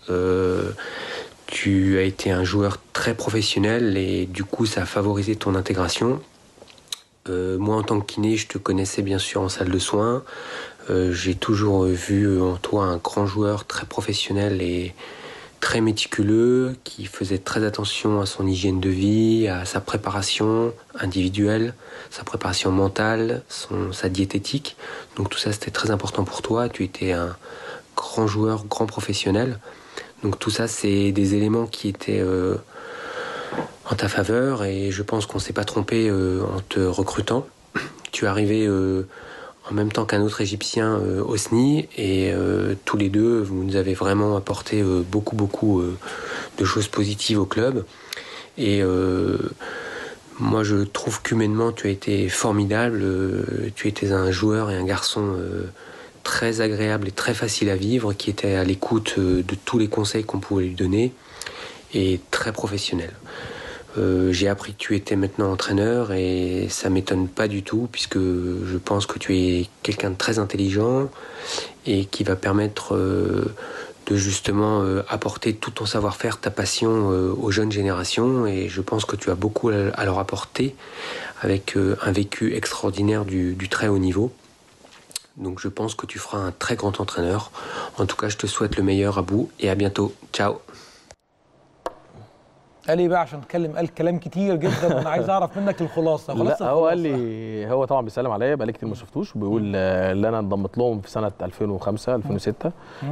Speaker 5: Tu as été un joueur très professionnel et du coup ça a favorisé ton intégration. Moi en tant que kiné, je te connaissais bien sûr en salle de soins. J'ai toujours vu en toi un grand joueur très professionnel et très méticuleux, qui faisait très attention à son hygiène de vie, à sa préparation individuelle, sa préparation mentale, sa diététique. Donc tout ça c'était très important pour toi. Tu étais un grand joueur, grand professionnel. Donc tout ça, c'est des éléments qui étaient en ta faveur et je pense qu'on ne s'est pas trompé en te recrutant. Tu es arrivé en même temps qu'un autre Égyptien, Osni, et tous les deux, vous nous avez vraiment apporté beaucoup de choses positives au club. Et moi, je trouve qu'humainement, tu as été formidable. Tu étais un joueur et un garçon très agréable et très facile à vivre, qui était à l'écoute de tous les conseils qu'on pouvait lui donner, et très professionnel. J'ai appris que tu étais maintenant entraîneur et ça m'étonne pas du tout puisque je pense que tu es quelqu'un de très intelligent et qui va permettre de justement apporter tout ton savoir-faire, ta passion aux jeunes générations, et je pense que tu as beaucoup à leur apporter avec un vécu extraordinaire du très haut niveau. Donc je pense que tu feras un très grand entraîneur. En tout cas, je te souhaite le meilleur à bout et à bientôt. Ciao.
Speaker 1: قال لي بقى عشان اتكلم، قال كلام كتير جدا وانا عايز اعرف منك الخلاصه. خلاص
Speaker 2: لا هو قال لي، هو طبعا بيسلم عليا بقالي كتير ما شفتوش، وبيقول اللي انا انضمت لهم في سنه 2005 2006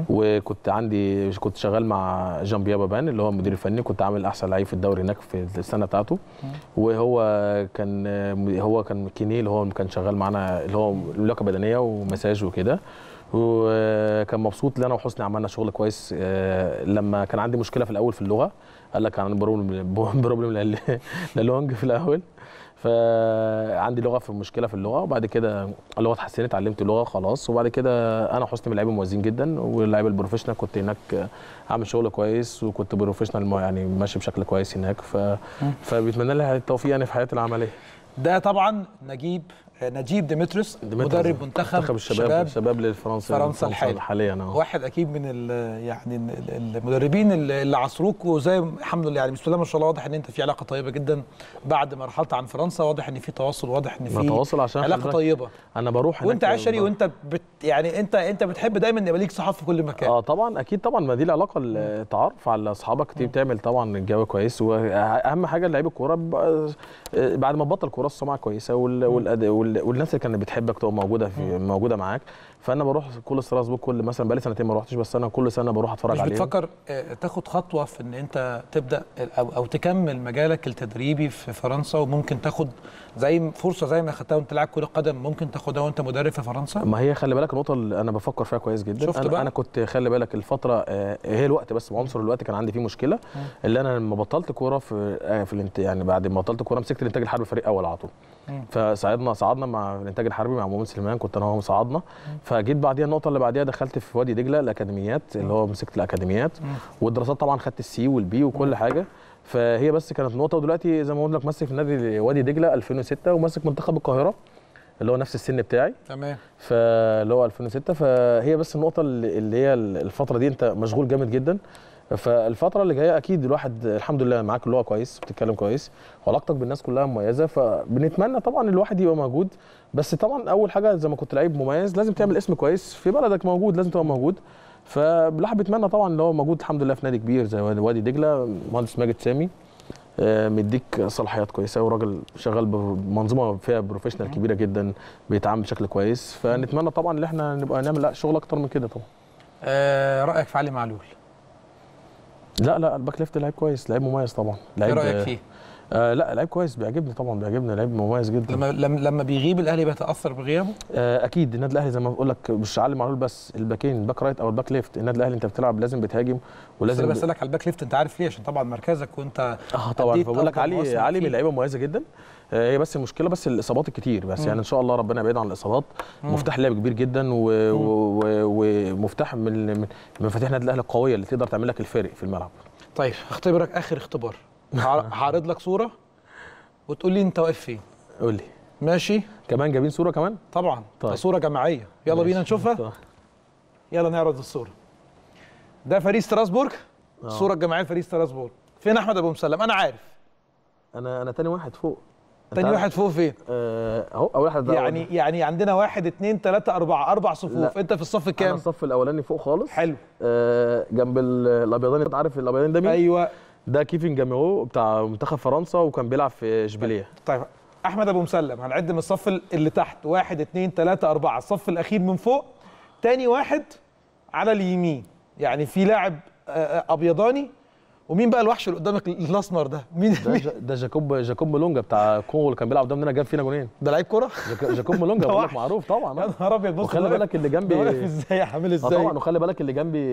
Speaker 2: كنت شغال مع جان بيا بابان اللي هو المدير الفني، كنت عامل احسن لعيب في الدوري هناك في السنه بتاعته. وهو كان كيني اللي هو كان شغال معانا اللي هو لياقه بدنيه ومساج وكده، وكان مبسوط ان انا وحسني عملنا شغل كويس. لما كان عندي مشكله في الاول في اللغه، قال لك عن بروبلم للونج في الاول، فعندي لغه في مشكله في اللغه، وبعد كده اللغه اتحسنت، اتعلمت لغه خلاص، وبعد كده انا وحسني من اللعيبه مميزين جدا، واللعيبه البروفيشنال كنت هناك عامل شغل كويس، وكنت بروفيشنال يعني ماشي بشكل كويس هناك، فبيتمنى لي التوفيق يعني في حياتي العمليه.
Speaker 1: ده طبعا نجيب ديمتريوس مدرب منتخب
Speaker 2: الشباب
Speaker 1: فرنسا
Speaker 2: حاليا.
Speaker 1: واحد اكيد من يعني المدربين اللي عصروك، وزي الحمد لله يعني بسم الله ما شاء الله واضح ان انت في علاقه طيبه جدا بعد ما رحلت عن فرنسا، واضح ان في تواصل، واضح ان في علاقه طيبه.
Speaker 2: انا بروح
Speaker 1: وانت عشري وانت يعني انت بتحب دايما يبقى ليك صحاب في كل مكان.
Speaker 2: طبعا اكيد طبعا، ما دي العلاقه، التعرف على اصحابك دي بتعمل طبعا الجو كويس، واهم حاجه لعيب الكوره بعد ما تبطل كوره السمعه كويسه والناس اللي كانت بتحبك تبقى موجوده معاك. فانا بروح كل ستراسبورغ، كل مثلا بقالي سنتين ما روحتش، بس انا كل سنه بروح اتفرج عليهم.
Speaker 1: مش بتفكر تاخد خطوه في ان انت تبدا او تكمل مجالك التدريبي في فرنسا، وممكن تاخد زي فرصه زي ما اخدتها وانت لاعب كره قدم ممكن تاخدها وانت مدرب في فرنسا؟
Speaker 2: ما هي خلي بالك النقطه اللي انا بفكر فيها كويس جدا.
Speaker 1: شفت بقى؟
Speaker 2: انا كنت خلي بالك الفتره هي الوقت، بس عنصر الوقت كان عندي فيه مشكله، اللي انا لما بطلت كوره يعني بعد ما بطلت كوره مسكت الانتاج الحربي فريق اول على طول. صعدنا مع الانتاج الحربي مع مؤمن سليمان، كنت انا وهو صعدنا. فجيت بعديها النقطه اللي بعديها دخلت في وادي دجله الاكاديميات، اللي هو مسكت الاكاديميات والدراسات، طبعا خدت السي والبي وكل حاجه. فهي بس كانت نقطه، ودلوقتي زي ما قلت لك ماسك في نادي وادي دجله 2006، وماسك منتخب القاهره اللي هو نفس السن بتاعي.
Speaker 1: تمام.
Speaker 2: فاللي هو 2006. فهي بس النقطه اللي هي الفتره دي انت مشغول جامد جدا. فالفتره اللي جايه اكيد الواحد الحمد لله معاك اللغه كويس، بتتكلم كويس، وعلاقتك بالناس كلها مميزه، فبنتمنى طبعا الواحد يبقى موجود. بس طبعا اول حاجه زي ما كنت لعيب مميز لازم تعمل اسم كويس في بلدك، موجود لازم تبقى موجود. فالواحد بيتمنى طبعا اللي هو موجود الحمد لله في نادي كبير زي وادي دجله. المهندس ماجد سامي مديك صلاحيات كويسه، وراجل شغال بمنظومه فيها بروفيشنال كبيره جدا، بيتعامل بشكل كويس. فنتمنى طبعا ان احنا نبقى نعمل شغل اكتر من كده طبعا.
Speaker 1: رايك في علي معلول؟
Speaker 2: لا الباك ليفت لعيب كويس، لعيب مميز طبعا.
Speaker 1: ايه رايك فيه؟
Speaker 2: لا لعيب كويس، بيعجبني طبعا، بيعجبني، لعيب مميز جدا.
Speaker 1: لما بيغيب الاهلي بيتاثر بغيابه؟
Speaker 2: اكيد. النادي الاهلي زي ما بقول لك مش علي معلول بس، الباكين، الباك رايت او الباك ليفت، النادي الاهلي انت بتلعب لازم بتهاجم ولازم.
Speaker 1: انا بسالك على الباك ليفت، انت عارف ليه؟ عشان طبعا مركزك وانت
Speaker 2: طبعا. فبقول لك علي من لعيبه مميزه جدا. هي بس المشكله بس الاصابات الكتير، بس يعني ان شاء الله ربنا يبعد عن الاصابات. مفتاح لعب كبير جدا ومفتاح من مفاتيح النادي الاهلي القويه اللي تقدر تعمل لك الفارق في الملعب.
Speaker 1: طيب هختبرك اخر اختبار، هعرض لك صوره وتقول لي انت واقف فين.
Speaker 2: قول لي.
Speaker 1: ماشي؟
Speaker 2: كمان جايبين صوره كمان؟
Speaker 1: طبعا. طيب. صوره جماعيه، يلا بينا نشوفها. يلا نعرض الصوره. ده فريق ستراسبورغ، الصوره الجماعيه لفريق ستراسبورغ. فين احمد ابو مسلم؟ انا عارف.
Speaker 2: انا تاني واحد فوق.
Speaker 1: تاني واحد فوق فين؟
Speaker 2: اهو اول واحد.
Speaker 1: يعني عندنا 1 2 3 4 4 صفوف. لا. انت في الصف الكام؟
Speaker 2: انا الصف الاولاني فوق خالص.
Speaker 1: حلو.
Speaker 2: جنب الابيضاني. انت عارف الابيضاني ده مين؟
Speaker 1: ايوه.
Speaker 2: ده كيفن جاميرو بتاع منتخب فرنسا، وكان بيلعب في اشبيليه.
Speaker 1: طيب احمد ابو مسلم، هنعد من الصف اللي تحت 1 2 3 4، الصف الاخير من فوق، تاني واحد على اليمين، يعني في لاعب ابيضاني. ومين بقى الوحش اللي قدامك الاسمر ده؟ مين
Speaker 2: ده جاكوب مولونجا بتاع كونغو اللي كان بيلعب قدامنا، جاب فينا جولين.
Speaker 1: ده لعيب كوره؟
Speaker 2: جاكوب مولونجا بقول لك معروف طبعا.
Speaker 1: يا نهار ابيض. بص
Speaker 2: وخلي بالك اللي جنبي
Speaker 1: واقف ازاي، عامل ازاي.
Speaker 2: طبعا. وخلي بالك اللي جنبي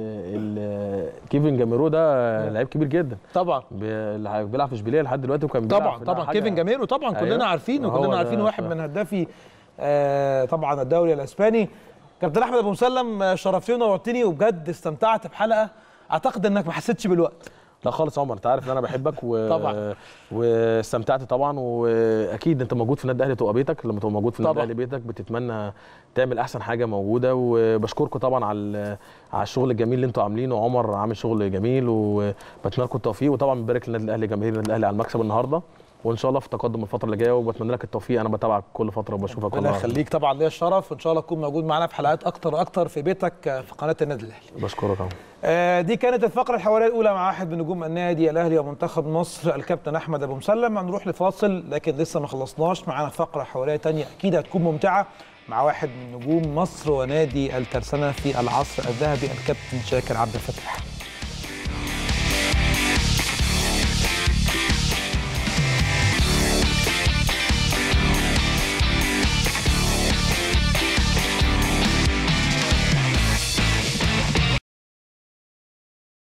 Speaker 2: كيفن جاميرو ده لعيب كبير جدا
Speaker 1: طبعا،
Speaker 2: بيلعب في اشبيليه لحد دلوقتي، وكان بيلعب
Speaker 1: طبعا كيفن جاميرو طبعا. أيوه. كلنا عارفينه واحد من هدافي طبعا الدوري الاسباني. كابتن احمد ابو مسلم، شرفتني ونورتني، وبجد استمتعت بحلقه اعتقد انك ما حسيتش بالوقت.
Speaker 2: لا خالص عمر، انت عارف ان انا بحبك
Speaker 1: طبعا،
Speaker 2: واستمتعت طبعا. واكيد انت موجود في النادي الاهلي تبقى بيتك، لما تبقى موجود في النادي الاهلي بيتك بتتمنى تعمل احسن حاجه موجوده. وبشكركم طبعا على الشغل الجميل اللي انتوا عاملينه، وعمر عامل شغل جميل، وبتمنى لكم التوفيق. وطبعا بنبارك للنادي الاهلي، جماهير النادي الاهلي، على المكسب النهارده. وان شاء الله في تقدم الفتره اللي جايه، وبتمنى لك التوفيق. انا بتابعك كل فتره وبشوفك.
Speaker 1: ربنا يخليك، طبعا ليا الشرف، وان شاء الله تكون موجود معانا في حلقات اكتر واكتر في بيتك في قناه النادي الاهلي.
Speaker 2: بشكرك.
Speaker 1: دي كانت الفقره الحواريه الاولى مع واحد من نجوم النادي الاهلي ومنتخب مصر الكابتن احمد ابو مسلم. هنروح لفاصل لكن لسه ما خلصناش، معانا فقره حواريه ثانيه اكيد هتكون ممتعه مع واحد من نجوم مصر ونادي الترسانه في العصر الذهبي الكابتن شاكر عبد الفتاح.